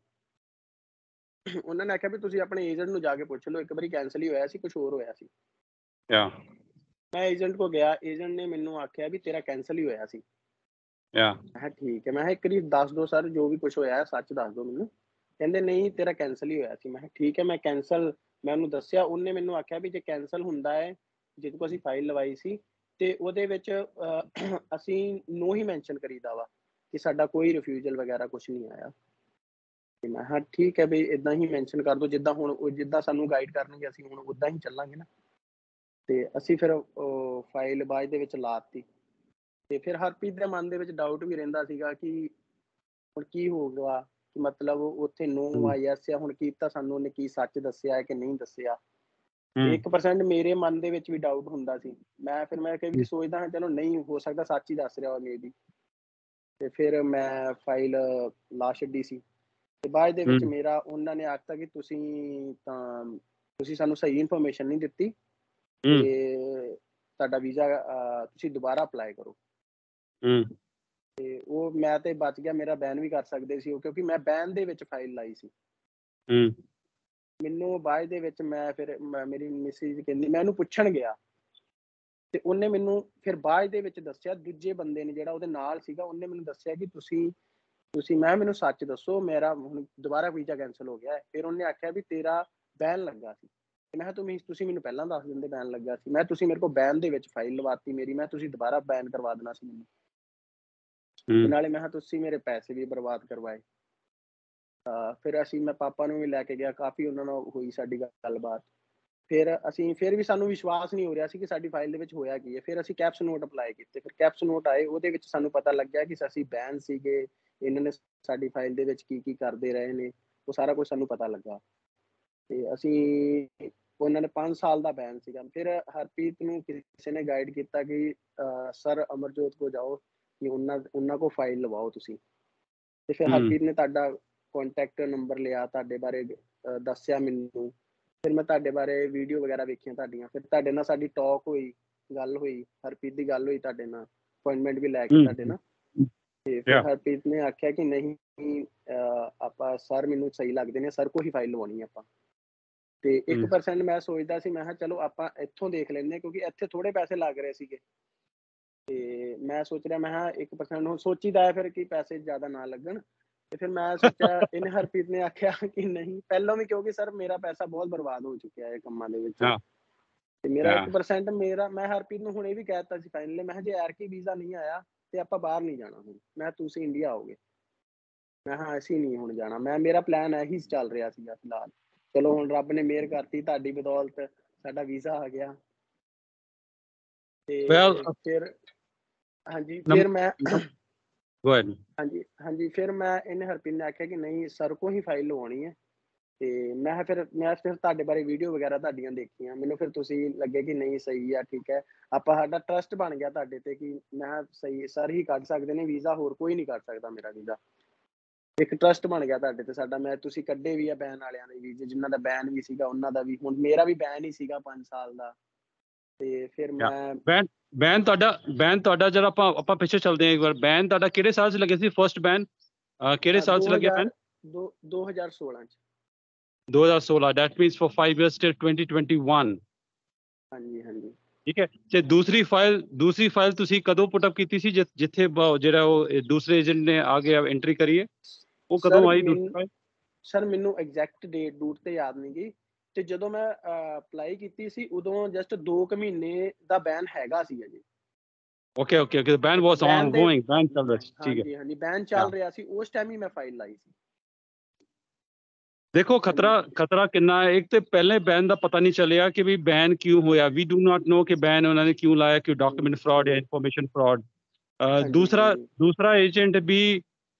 ਉਹਨਾਂ ਨੇ ਆਖਿਆ ਵੀ ਤੁਸੀਂ ਆਪਣੇ ਏਜੰਟ ਨੂੰ ਜਾ ਕੇ ਪੁੱਛ ਲਓ, ਇੱਕ ਵਾਰੀ ਕੈਂਸਲ ਹੀ ਹੋਇਆ ਸੀ, ਕੁਛ ਹੋਰ ਹੋਇਆ ਸੀ। yeah ਮੈਂ ਏਜੰਟ ਕੋਲ ਗਿਆ, ਏਜੰਟ ਨੇ ਮੈਨੂੰ ਆਖਿਆ ਵੀ ਤੇਰਾ ਕੈਂਸਲ ਹੀ ਹੋਇਆ ਸੀ। yeah ਮੈਂ ਕਿਹਾ ਠੀਕ ਹੈ। ਮੈਂ ਕਿਹਾ ਇੱਕ ਵਾਰੀ ਦੱਸ ਦਿਓ ਸਰ, ਜੋ ਵੀ ਕੁਛ ਹੋਇਆ ਸੱਚ ਦੱਸ ਦਿਓ ਮੈਨੂੰ। ਕਹਿੰਦੇ ਨਹੀਂ ਤੇਰਾ ਕੈਂਸਲ ਹੀ ਹੋਇਆ ਸੀ। ਮੈਂ ਕਿਹਾ ਠੀਕ ਹੈ। ਮੈਂ ਕੈਂਸਲ ਮੈਂ ਉਹਨੂੰ ਦੱਸਿਆ। ਉਹਨੇ ਮੈਨੂੰ ਆਖਿਆ ਵੀ ਜੇ ਕੈਂਸਲ ਹੁੰਦਾ ਹੈ, ਜਿਹਦੇ ਕੋਲ ਅਸੀਂ ਫਾਈਲ ਲਵਾਈ ਸੀ, ਤੇ ਉਹਦੇ ਵਿੱਚ ਅਸੀਂ ਨੋ ਹੀ ਮੈਂਸ਼ਨ ਕਰੀਦਾ ਵਾ ਕਿ ਸਾਡਾ ਕੋਈ ਰਿਫਿਊਜ਼ਲ ਵਗੈਰਾ ਕੁਛ ਨਹੀਂ ਆਇਆ। ਤੇ ਮੈਂ ਕਿਹਾ ਠੀਕ ਹੈ ਵੀ ਇੱਦਾਂ ਹੀ ਮੈਂਸ਼ਨ ਕਰ ਦਿਓ, ਜਿੱਦਾਂ ਹੁਣ ਉਹ ਜਿੱਦਾਂ ਸਾਨੂੰ ਗਾਈਡ ਕਰਨਗੇ ਅਸੀਂ ਹੁਣ ਉੱਦਾਂ ਹੀ ਚੱਲਾਂਗੇ ਨਾ। ਤੇ ਅਸੀਂ ਫਿਰ ਫਾਈਲ ਬਾਅਦ ਦੇ ਵਿੱਚ ਲਾ ਦਿੱਤੀ। ਤੇ ਫਿਰ ਹਰਪ੍ਰੀਤ ਦੇ ਮਨ ਦੇ ਵਿੱਚ ਡਾਊਟ ਵੀ ਰਹਿੰਦਾ ਸੀਗਾ ਕਿ ਹੁਣ ਕੀ ਹੋਊਗਾ, ਕਿ ਮਤਲਬ ਉੱਥੇ ਨੋ ਆ ਯੈਸ ਆ, ਹੁਣ ਕੀ ਤਾਂ ਸਾਨੂੰ ਉਹਨੇ ਕੀ ਸੱਚ ਦੱਸਿਆ ਹੈ ਕਿ ਨਹੀਂ ਦੱਸਿਆ। ਤੇ ਇੱਕ ਪਰਸੈਂਟ ਮੇਰੇ ਮਨ ਦੇ ਵਿੱਚ ਵੀ ਡਾਊਟ ਹੁੰਦਾ ਸੀ। ਮੈਂ ਫਿਰ ਮੈਂ ਕਈ ਸੋਚਦਾ ਹਾਂ ਚਲੋ ਨਹੀਂ ਹੋ ਸਕਦਾ ਸੱਚ ਹੀ ਦੱਸ ਰਿਹਾ ਵਾ ਮੇ ਬੀ। ਤੇ ਫਿਰ ਮੈਂ ਫਾਈਲ ਲਾ ਛੱਡੀ ਸੀ। ਤੇ ਬਾਅਦ ਦੇ ਵਿੱਚ ਮੇਰਾ ਉਹਨਾਂ ਨੇ ਆਖਤਾ ਕਿ ਤੁਸੀਂ ਤਾਂ ਤੁਸੀਂ ਸਾਨੂੰ ਸਹੀ ਇਨਫੋਰਮੇਸ਼ਨ ਨਹੀਂ ਦਿੱਤੀ, ਤੇ ਤੁਹਾਡਾ ਵੀਜ਼ਾ ਤੁਸੀਂ ਦੁਬਾਰਾ ਅਪਲਾਈ ਕਰੋ। ਤੇ ਉਹ ਮੈਂ ਤੇ ਬਚ ਗਿਆ, ਮੇਰਾ ਬੈਨ ਵੀ ਕਰ ਸਕਦੇ ਸੀ ਉਹ, ਕਿਉਂਕਿ ਮੈਂ ਬੈਨ ਦੇ ਵਿੱਚ ਫਾਈਲ ਲਾਈ ਸੀ। ਮੈਨੂੰ ਬਾਅਦ ਦੇ ਵਿੱਚ ਮੈਂ ਫਿਰ ਮੇਰੀ ਮਿਸਿਸ ਕਹਿੰਦੀ, ਮੈਂ ਉਹਨੂੰ ਪੁੱਛਣ ਗਿਆ, ਤੇ ਉਹਨੇ ਮੈਨੂੰ ਫਿਰ ਬਾਅਦ ਦੇ ਵਿੱਚ ਦੱਸਿਆ, ਦੂਜੇ ਬੰਦੇ ਨੇ ਜਿਹੜਾ ਉਹਦੇ ਨਾਲ ਸੀਗਾ, ਉਹਨੇ ਮੈਨੂੰ ਦੱਸਿਆ ਕਿ ਤੁਸੀਂ ਤੁਸੀਂ ਮੈਂ ਮੈਨੂੰ ਸੱਚ ਦੱਸੋ, ਮੇਰਾ ਹੁਣ ਦੁਬਾਰਾ ਵੀਜ਼ਾ ਕੈਂਸਲ ਹੋ ਗਿਆ ਹੈ। ਫਿਰ ਉਹਨੇ ਆਖਿਆ ਵੀ ਤੇਰਾ ਬੈਨ ਲੱਗਾ ਸੀ, ਮੈਂ ਕਿਹਾ ਤੁਸੀਂ ਤੁਸੀਂ ਮੈਨੂੰ ਪਹਿਲਾਂ ਦੱਸ ਦਿੰਦੇ ਬੈਨ ਲੱਗਾ ਸੀ। ਮੈਂ ਤੁਸੀਂ ਮੇਰੇ ਕੋਲ ਬੈਨ ਦੇ ਵਿੱਚ ਫਾਈਲ ਲਵਾਤੀ ਮੇਰੀ, ਮੈਂ ਤੁਸੀਂ ਦੁਬਾਰਾ ਬੈਨ ਕਰਵਾ ਦੇਣਾ ਸੀ ਮੈਨੂੰ। ਤੇ ਨਾਲੇ ਮੈਂ ਕਿਹਾ ਤੁਸੀਂ ਮੇਰੇ ਪੈਸੇ ਵੀ ਬਰਬਾਦ ਕਰਵਾਏ। ਅਹ ਫਿਰ ਅਸੀਂ ਮੈਂ ਪਾਪਾ ਨੂੰ ਵੀ ਲੈ ਕੇ ਗਿਆ, ਕਾਫੀ ਉਹਨਾਂ ਨਾਲ ਹੋਈ ਸਾਡੀ ਗੱਲਬਾਤ। ਫਿਰ ਅਸੀਂ ਫਿਰ ਵੀ ਸਾਨੂੰ ਵਿਸ਼ਵਾਸ ਨਹੀਂ ਹੋ ਰਿਹਾ ਸੀ ਕਿ ਸਾਡੀ ਫਾਈਲ ਦੇ ਵਿੱਚ ਹੋਇਆ ਕੀ ਹੈ। ਫਿਰ ਅਸੀਂ ਕੈਪਸ ਨੋਟ ਅਪਲਾਈ ਕੀਤੇ, ਫਿਰ ਕੈਪਸ ਨੋਟ ਆਏ, ਉਹਦੇ ਵਿੱਚ ਸਾਨੂੰ ਪਤਾ ਲੱਗਿਆ ਕਿ ਅਸੀਂ ਬੈਨ ਸੀਗੇ, ਇਹਨਾਂ ਨੇ ਸਾਡੀ ਫਾਈਲ ਦੇ ਵਿੱਚ ਕੀ ਕੀ ਕਰਦੇ ਰਹੇ ਨੇ, ਉਹ ਸਾਰਾ ਕੁਝ ਸਾਨੂੰ ਪਤਾ ਲੱਗਾ। ਤੇ ਅਸੀਂ ਉਹਨਾਂ ਨੇ ਪੰਜ ਸਾਲ ਦਾ ਬੈਨ ਸੀਗਾ। ਫਿਰ ਹਰਪ੍ਰੀਤ ਨੂੰ ਕਿਸੇ ਨੇ ਗਾਈਡ ਕੀਤਾ ਕਿ ਸਰ ਅਮਰਜੋਤ ਕੋ ਜਾਓ, ਕਿ ਉਹਨਾਂ ਉਹਨਾਂ ਕੋ ਫਾਈਲ ਲਵਾਓ ਤੁਸੀਂ। ਤੇ ਫਿਰ ਹਰਪ੍ਰੀਤ ਨੇ ਤੁਹਾਡਾ ਕੰਟੈਕਟ ਨੰਬਰ ਲਿਆ, ਤੁਹਾਡੇ ਬਾਰੇ ਦੱਸਿਆ ਮੈਨੂੰ। ਫਿਰ ਮੈਂ ਤੁਹਾਡੇ ਬਾਰੇ ਵੀਡੀਓ ਵਗੈਰਾ ਵੇਖੀਆਂ ਤੁਹਾਡੀਆਂ, ਫਿਰ ਤੁਹਾਡੇ ਨਾਲ ਸਾਡੀ ਟਾਕ ਹੋਈ, ਗੱਲ ਹੋਈ, ਹਰਪ੍ਰੀਤ ਦੀ ਗੱਲ ਹੋਈ ਤੁਹਾਡੇ ਨਾਲ, ਅਪਾਇੰਟਮੈਂਟ ਵੀ ਲੈ ਕੇ ਤੁਹਾਡੇ ਨਾਲ। ਤੇ ਫਿਰ ਹਰਪ੍ਰੀਤ ਨੇ ਆਖਿਆ ਕਿ ਨਹੀਂ ਆਪਾਂ ਸਰ ਮੈਨੂੰ ਸਹੀ ਲੱਗਦੇ ਨੇ, ਸਰ ਕੋ ਹੀ ਫਾਈਲ ਲਵਾਉਣੀ ਆਪਾਂ। ਤੇ ਇੱਕ ਪਰਸੈਂਟ ਮੈਂ ਸੋਚਦਾ ਸੀ, ਮੈਂ ਕਿਹਾ ਚਲੋ ਆਪਾਂ ਇੱਥੋਂ ਦੇਖ ਲੈਂਦੇ, ਕਿਉਂਕਿ ਇੱਥੇ ਥੋੜੇ ਪੈਸੇ ਲੱਗ ਰਹੇ ਸੀਗੇ। ਤੇ ਮੈਂ ਸੋਚ ਰਿਹਾ, ਮੈਂ ਕਿਹਾ ਇੱਕ ਪਰਸੈਂਟ ਹੁਣ ਸੋਚੀਦਾ ਹੈ ਫਿਰ ਕਿ ਪੈਸੇ ਜ਼ਿਆਦਾ ਨਾ ਲੱਗਣ। ਤੇ ਫਿਰ ਮੈਂ ਸੋਚਿਆ, ਇਹਨੇ ਹਰਪ੍ਰੀਤ ਨੇ ਆਖਿਆ ਕਿ ਨਹੀਂ ਪਹਿਲਾਂ ਵੀ, ਕਿਉਂਕਿ ਸਰ ਮੇਰਾ ਪੈਸਾ ਬਹੁਤ ਬਰਬਾਦ ਹੋ ਚੁੱਕਿਆ ਹੈ ਕੰਮਾਂ ਦੇ ਵਿੱਚ। ਤੇ ਮੇਰਾ ਇੱਕ ਪਰਸੈਂਟ ਮੇਰਾ, ਮੈਂ ਹਰਪ੍ਰੀਤ ਨੂੰ ਹੁਣ ਇਹ ਵੀ ਕਹਿ ਦਿੱਤਾ ਸੀ ਫਾਈਨਲੀ, ਮੈਂ ਕਿਹਾ ਜੇ ਐਰਕੀ ਵੀਜ਼ਾ ਨਹੀਂ ਆਇਆ ਤੇ ਆਪਾਂ ਬਾਹਰ ਨਹੀਂ ਜਾਣਾ ਹੁਣ। ਮੈਂ ਤੁਸੀਂ ਇੰਡੀਆ ਆਓਗੇ, ਮੈਂ ਕਿਹਾ ਅਸੀਂ ਨਹੀਂ ਹੁਣ ਜਾਣਾ। ਮੈਂ ਮੇਰਾ ਪਲਾਨ ਇਹੀ ਚੱਲ ਰਿਹਾ ਸੀਗਾ ਫਿਲਹਾਲ। ਚਲੋ ਹੁਣ ਰੱਬ ਨੇ ਮਿਹਰ ਕਰਤੀ, ਤੁਹਾਡੀ ਬਦੌਲਤ ਸਾਡਾ ਵੀਜ਼ਾ ਆ ਗਿਆ। ਤੇ ਫਿਰ ਹਾਂਜੀ ਫਿਰ ਮੈਂ ਹਾਂਜੀ ਹਾਂਜੀ ਫਿਰ ਮੈਂ ਇਹਨੇ ਹਰਪ੍ਰੀਤ ਨੇ ਆਖਿਆ ਕਿ ਨਹੀਂ ਸਰ ਕੋ ਹੀ ਫਾਈਲ ਲਵਾਉਣੀ ਹੈ। ਤੇ ਮੈਂ ਫਿਰ ਮੈਂ ਫਿਰ ਤੁਹਾਡੇ ਬਾਰੇ ਵੀਡੀਓ ਵਗੈਰਾ ਤੁਹਾਡੀਆਂ ਦੇਖੀਆਂ, ਮੈਨੂੰ ਫਿਰ ਤੁਸੀਂ ਲੱਗੇ ਕਿ ਨਹੀਂ ਸਹੀ ਆ, ਠੀਕ ਹੈ। ਆਪਾਂ ਸਾਡਾ ਟਰਸਟ ਬਣ ਗਿਆ ਤੁਹਾਡੇ ਤੇ ਕਿ ਮੈਂ ਸਹੀ ਸਰ ਹੀ ਕੱਢ ਸਕਦੇ ਨੇ ਵੀਜ਼ਾ, ਹੋਰ ਕੋਈ ਨਹੀਂ ਕੱਢ ਸਕਦਾ ਮੇਰਾ ਵੀਜ਼ਾ। ਇੱਕ ਟਰਸਟ ਬਣ ਗਿਆ ਤੁਹਾਡੇ ਤੇ ਸਾਡਾ। ਮੈਂ ਤੁਸੀਂ ਕੱਢੇ ਵੀ ਆ ਬੈਨ ਵਾਲਿਆਂ ਦੇ ਵੀਜ਼ੇ, ਜਿਨ੍ਹਾਂ ਦਾ ਬੈਨ ਵੀ ਸੀਗਾ ਉਹਨਾਂ ਦਾ ਵੀ, ਹੁਣ ਮੇਰਾ ਵੀ ਬੈਨ ਹੀ ਸੀਗਾ ਪੰਜ ਸਾਲ ਦਾ। ਤੇ ਫਿਰ ਮੈਂ ਬੈਨ ਬੈਨ ਤੁਹਾਡਾ ਬੈਨ ਤੁਹਾਡਾ ਜਰਾ ਆਪਾਂ ਆਪਾਂ ਪਿੱਛੇ ਚੱਲਦੇ ਹਾਂ ਇੱਕ ਵਾਰ। ਬੈਨ ਤੁਹਾਡਾ ਕਿਹੜੇ ਸਾਲ 'ਚ ਲੱਗਿਆ ਸੀ ਫਸਟ ਬੈਨ? ਕਿਹੜੇ ਸਾਲ 'ਚ ਲੱਗਿਆ ਬੈਨ? ਦੋ ਹਜ਼ਾਰ ਸੋਲਾਂ 'ਚ। ਦੋ ਹਜ਼ਾਰ ਸੋਲਾਂ, that means for five years till twenty twenty-one। ਹਾਂਜੀ ਹਾਂਜੀ ਠੀਕ ਹੈ। ਤੇ ਦੂਸਰੀ ਫਾਈਲ ਦੂਸਰੀ ਫਾਈਲ ਤੁਸੀਂ ਕਦੋਂ ਪੁੱਟ ਅਪ ਕੀਤੀ ਸੀ, ਜਿੱਥੇ ਜਿਹੜਾ ਉਹ ਦੂਸਰੇ ਏਜੰਟ ਨੇ ਆ ਕੇ ਐਂਟਰੀ ਕਰੀ ਹੈ, ਉਹ ਕਦੋਂ ਆਈ ਦੂਸਰੀ ਫਾਈਲ? ਸਰ ਮੈਨੂੰ ਐਗਜ਼ੈਕਟ ਡੇਟ ਡੂਟ ਤੇ ਯਾਦ ਨਹੀਂ ਗਈ। ਤੇ ਜਦੋਂ ਮੈਂ ਅਪਲਾਈ ਕੀਤੀ ਸੀ ਉਦੋਂ ਜਸਟ ਦੋ ਕੁ ਮਹੀਨੇ ਦਾ ਬੈਨ ਹੈਗਾ ਸੀ ਅਜੇ। Okay okay okay, ban was ongoing, ban ਚੱਲ ਰਿਹਾ ਸੀ, ਠੀਕ ਹੈ। ਹਾਂਜੀ ਹਾਂਜੀ ਬੈਨ ਚੱਲ ਰਿਹਾ ਸੀ, ਉਸ ਟਾਈਮ ਹੀ ਮੈਂ ਫਾਈਲ ਲਾਈ ਸੀ। ਦੇਖੋ ਖਤਰਾ ਖਤਰਾ ਕਿੰਨਾ ਹੈ। ਇੱਕ ਤੇ ਪਹਿਲੇ ਬੈਨ ਦਾ ਪਤਾ ਨਹੀਂ ਚੱਲਿਆ ਕਿ ਵੀ ਬੈਨ ਕਿਉਂ ਹੋਇਆ, ਵੀ ਡੂ ਨਾਟ ਨੋ ਕਿ ਬੈਨ ਉਹਨਾਂ ਨੇ ਕਿਉਂ ਲਾਇਆ, ਕਿ ਡਾਕੂਮੈਂਟ ਫਰਾਡ ਜਾਂ ਇਨਫੋਰਮੇਸ਼ਨ ਫਰਾਡ। ਦੂਸਰਾ ਦੂਸਰਾ ਏਜੰਟ ਵੀ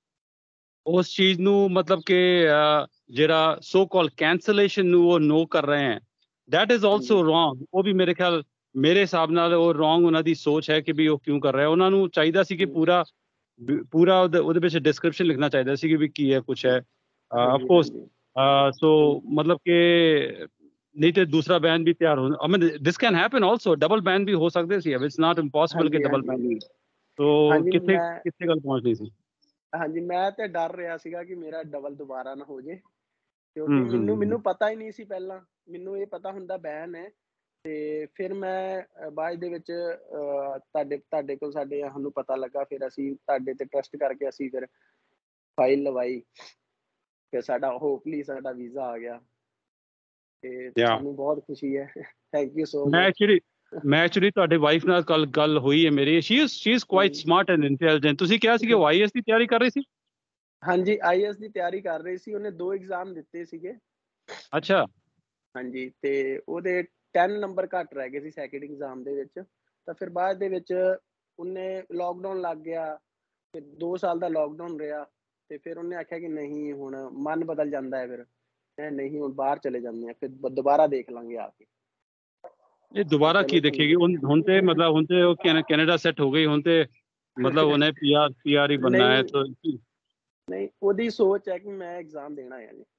ਉਸ ਚੀਜ਼ ਨੂੰ ਮਤਲਬ ਕਿ ਜਿਹੜਾ ਸੋ ਕਾਲ ਕੈਂਸਲੇਸ਼ਨ ਨੂੰ ਉਹ ਨੋ ਕਰ ਰਹੇ ਹੈ, ਦੈਟ ਇਜ਼ ਆਲਸੋ ਰੋਂਗ। ਉਹ ਵੀ ਮੇਰੇ ਖਿਆਲ ਮੇਰੇ ਹਿਸਾਬ ਨਾਲ ਉਹ ਰੋਂਗ ਉਹਨਾਂ ਦੀ ਸੋਚ ਹੈ ਕਿ ਵੀ ਉਹ ਕਿਉਂ ਕਰ ਰਿਹਾ। ਉਹਨਾਂ ਨੂੰ ਚਾਹੀਦਾ ਸੀ ਕਿ ਪੂਰਾ ਪੂਰਾ ਉਹਦੇ ਵਿੱਚ ਡਿਸਕ੍ਰਿਪਸ਼ਨ ਲਿਖਣਾ ਚਾਹੀਦਾ ਸੀ ਕਿ ਵੀ ਕੀ ਹੈ ਕੁਛ ਹੈ। ਅਫਕੋਰਸ ਸੋ ਮਤਲਬ ਕਿ ਨਹੀਂ ਤੇ ਦੂਸਰਾ ਬੈਨ ਵੀ ਤਿਆਰ ਹੋ, I mean this can happen also, double ban ਵੀ ਹੋ ਸਕਦੇ ਸੀ। ਇਟਸ ਨਾਟ ਇੰਪੋਸੀਬਲ ਕਿ ਡਬਲ ਬੈਨ। ਸੋ ਕਿੱਥੇ ਕਿੱਥੇ ਗੱਲ ਪਹੁੰਚਣੀ ਸੀ? ਹਾਂਜੀ ਮੈਂ ਤੇ ਡਰ ਰਿਹਾ ਸੀਗਾ ਕਿ ਮੇਰਾ ਡਬਲ ਦੁਬਾਰਾ ਨਾ ਹੋ ਜੇ, ਕਿਉਂਕਿ ਮੈਨੂੰ ਮੈਨੂੰ ਪਤਾ ਹੀ ਨਹੀਂ ਸੀ ਪਹਿਲਾਂ। ਮੈਨੂੰ ਇਹ ਪਤਾ ਹੁੰਦਾ ਬੈਨ ਹੈ। ਤੇ ਫਿਰ ਮੈਂ ਬਾਅਦ ਦੇ ਵਿੱਚ ਤੁਹਾਡੇ ਤੁਹਾਡੇ ਕੋਲ ਸਾਡੇ ਸਾਨੂੰ ਪਤਾ ਲੱਗਾ, ਫਿਰ ਅਸੀਂ ਤੁਹਾਡੇ ਤੇ ਟਰਸਟ ਕਰਕੇ ਅਸੀਂ ਫਿਰ ਫਾਈਲ ਲਵਾਈ, ਫਿਰ ਸਾਡਾ ਹੋਪਲੀ ਸਾਡਾ ਵੀਜ਼ਾ ਆ ਗਿਆ। ਤੇ ਸਾਨੂੰ ਬਹੁਤ ਖੁਸ਼ੀ ਹੈ। ਥੈਂਕ ਯੂ ਸੋ ਮੈਂ ਮਚ। ਐਕਚੁਅਲੀ ਮੈਂ ਐਕਚੁਅਲੀ ਤੁਹਾਡੇ ਵਾਈਫ ਨਾਲ ਕੱਲ ਗੱਲ ਹੋਈ ਹੈ ਮੇਰੀ। She is she is quite smart and intelligent. ਤੁਸੀਂ ਕਿਹਾ ਸੀ ਕਿ ਉਹ ਆਈ ਏ ਐਸ ਦੀ ਤਿਆਰੀ ਕਰ ਰਹੀ ਸੀ? ਹਾਂਜੀ ਆਈ ਏ ਐਸ ਦੀ ਤਿਆਰੀ ਕਰ ਰਹੀ ਸੀ। ਉਹਨੇ ਦੋ ਐਗਜ਼ਾਮ ਦਿੱਤੇ ਸੀਗੇ। ਅੱਛਾ। ਹਾਂਜੀ ਤੇ ਉਹਦੇ ਦਸ ਨੰਬਰ ਘੱਟ ਰਹਿ ਗਏ ਸੀ ਸੈਕਿੰਡ ਐਗਜ਼ਾਮ ਦੇ ਵਿੱਚ। ਤਾਂ ਫਿਰ ਬਾਅਦ ਦੇ ਵਿੱਚ ਉਹਨੇ ਲੋਕਡਾਊਨ ਲੱਗ ਗਿਆ, ਫਿਰ ਦੋ ਸਾਲ ਦਾ ਲੋਕਡਾਊਨ ਰਿਹਾ। ਤੇ ਫਿਰ ਉਹਨੇ ਆਖਿਆ ਕਿ ਨਹੀਂ ਹੁਣ ਮਨ ਬਦਲ ਜਾਂਦਾ ਹੈ, ਫਿਰ ਨਹੀਂ ਹੁਣ ਬਾਹਰ ਚਲੇ ਜਾਂਦੇ ਆ, ਫਿਰ ਦੁਬਾਰਾ ਦੇਖ ਲਾਂਗੇ ਆ ਕੇ। ਇਹ ਦੁਬਾਰਾ ਕੀ ਦੇਖੇਗੀ ਹੁਣ ਤੇ? ਮਤਲਬ ਹੁਣ ਤੇ ਉਹ ਕੈਨੇਡਾ ਸੈੱਟ ਹੋ ਗਈ, ਹੁਣ ਤੇ ਮਤਲਬ ਉਹਨੇ ਪੀ ਆਰ ਪੀ ਆਰ ਹੀ ਬਣਨਾ ਹੈ। ਨਹੀਂ ਉਹਦੀ ਸੋਚ ਹੈ ਕਿ ਮੈਂ ਐਗਜ਼ਾਮ ਦੇਣਾ ਹੈ ਜੀ।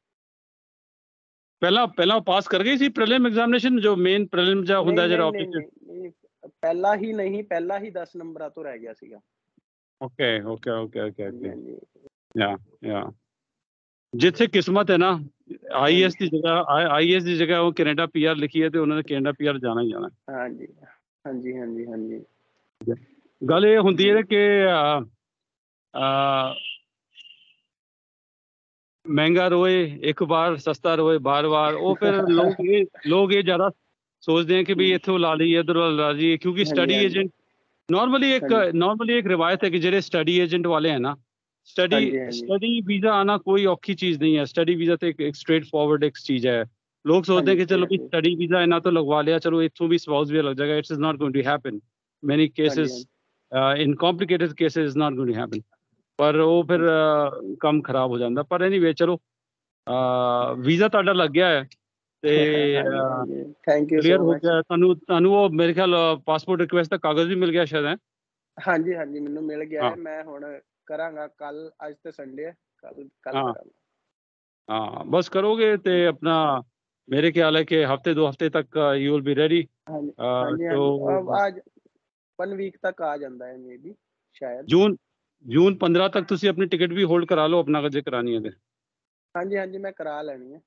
ਪਹਿਲਾਂ ਪਹਿਲਾਂ ਪਾਸ ਕਰ ਗਈ ਸੀ ਪ੍ਰੀਲਿਮ ਐਗਜ਼ਾਮੀਨੇਸ਼ਨ, ਜੋ ਮੇਨ ਪ੍ਰੀਲਿਮ ਜਾਂ ਹੁੰਦਾ ਜਿਹੜਾ ਆਫਿਸ ਚ? ਪਹਿਲਾਂ ਹੀ ਨਹੀਂ, ਪਹਿਲਾਂ ਹੀ ਦਸ ਨੰਬਰਾਂ ਤੋਂ ਰਹਿ ਗਿਆ ਸੀਗਾ। Okay okay okay okay okay yeah yeah ਜਿੱਥੇ ਕਿਸਮਤ ਹੈ ਨਾ, ਆਈ ਏ ਐਸ ਦੀ ਜਗ੍ਹਾ ਆਈ ਏ ਐਸ ਦੀ ਜਗ੍ਹਾ ਉਹ ਕੈਨੇਡਾ ਪੀ ਆਰ ਲਿਖੀ ਹੈ ਤੇ ਉਹਨਾਂ ਨੇ ਕੈਨੇਡਾ ਪੀ ਆਰ ਜਾਣਾ ਹੀ ਜਾਣਾ। ਹਾਂਜੀ ਹਾਂਜੀ ਹਾਂਜੀ ਹਾਂਜੀ ਗੱਲ ਇਹ ਹੁੰਦੀ ਹੈ ਕਿ महंगा रोए एक बार सस्ता रोए बार बार, वो फिर लोग ये लोग ये ज्यादा सोचते हैं कि भी इत्थों ला ली इधर ला ली, क्योंकि हाँ जी, स्टडी हाँ जी। एजेंट नॉर्मली एक हाँ जी। नॉर्मली एक रिवायत है कि ਜਿਹੜੇ स्टडी एजेंट वाले हैं ना, स्टडी हाँ जी, हाँ जी। स्टडी वीजा आना कोई औखी चीज नहीं है। स्टडी वीजा तो एक, एक स्ट्रेट फॉरवर्ड एक चीज है। लोग हाँ सोचते हैं जी, कि चलो हाँ भी जी। स्टडी वीजा इना तो लगवा लिया, चलो इथों भी स्पाउस भी लग जाएगा। It's is not going to happen many हाँ जी, हाँ केसेस, जी। In complicated cases is not going to happen. ਪਰ ਉਹ ਫਿਰ ਅਹ, ਕੰਮ ਖਰਾਬ ਹੋ ਜਾਂਦਾ। ਪਰ ਐਨੀਵੇ ਚਲੋ ਵੀਜ਼ਾ ਤੁਹਾਡਾ ਲੱਗ ਗਿਆ ਹੈ ਤੇ ਹਾਂਜੀ, ਹਾਂਜੀ। ਥੈਂਕ ਯੂ ਕਲੀਅਰ ਸੋ ਹੋ ਮਚ। ਗਿਆ। ਤੁਹਾਨੂੰ ਤੁਹਾਨੂੰ ਉਹ ਮੇਰੇ ਖਿਆਲ ਪਾਸਪੋਰਟ ਰਿਕੁਐਸਟ ਦਾ ਕਾਗਜ਼ ਵੀ ਮਿਲ ਗਿਆ ਸ਼ਾਇਦ ਹੈ। ਹਾਂਜੀ, ਹਾਂਜੀ, ਮੈਨੂੰ ਮਿਲ ਗਿਆ ਹਾਂ ਹੈ। ਮੈਂ ਹੁਣ ਕਰਾਂਗਾ ਕੱਲ, ਅੱਜ ਤੇ ਸੰਡੇ ਹੈ, ਕੱਲ ਕੱਲ ਹਾਂ ਕਰਾਂਗਾ। हाँ बस करोगे तो अपना मेरे ख्याल है कि हफ्ते दो हफ्ते तक यू विल बी रेडी। ਹਾਂਜੀ, ਹਾਂਜੀ, तो ਹਾਂਜੀ। अब आज वन वीक तक आ ਜਾਂਦਾ ਹੈ मे बी शायद। जून जून पंद्रह तक तुसी अपनी टिकट भी होल्ड करा लो अपना जे करानी है ते। ਹਾਂਜੀ, ਹਾਂਜੀ, ਮੈਂ ਕਰਾ ਲੈਣੀ ਹੈ।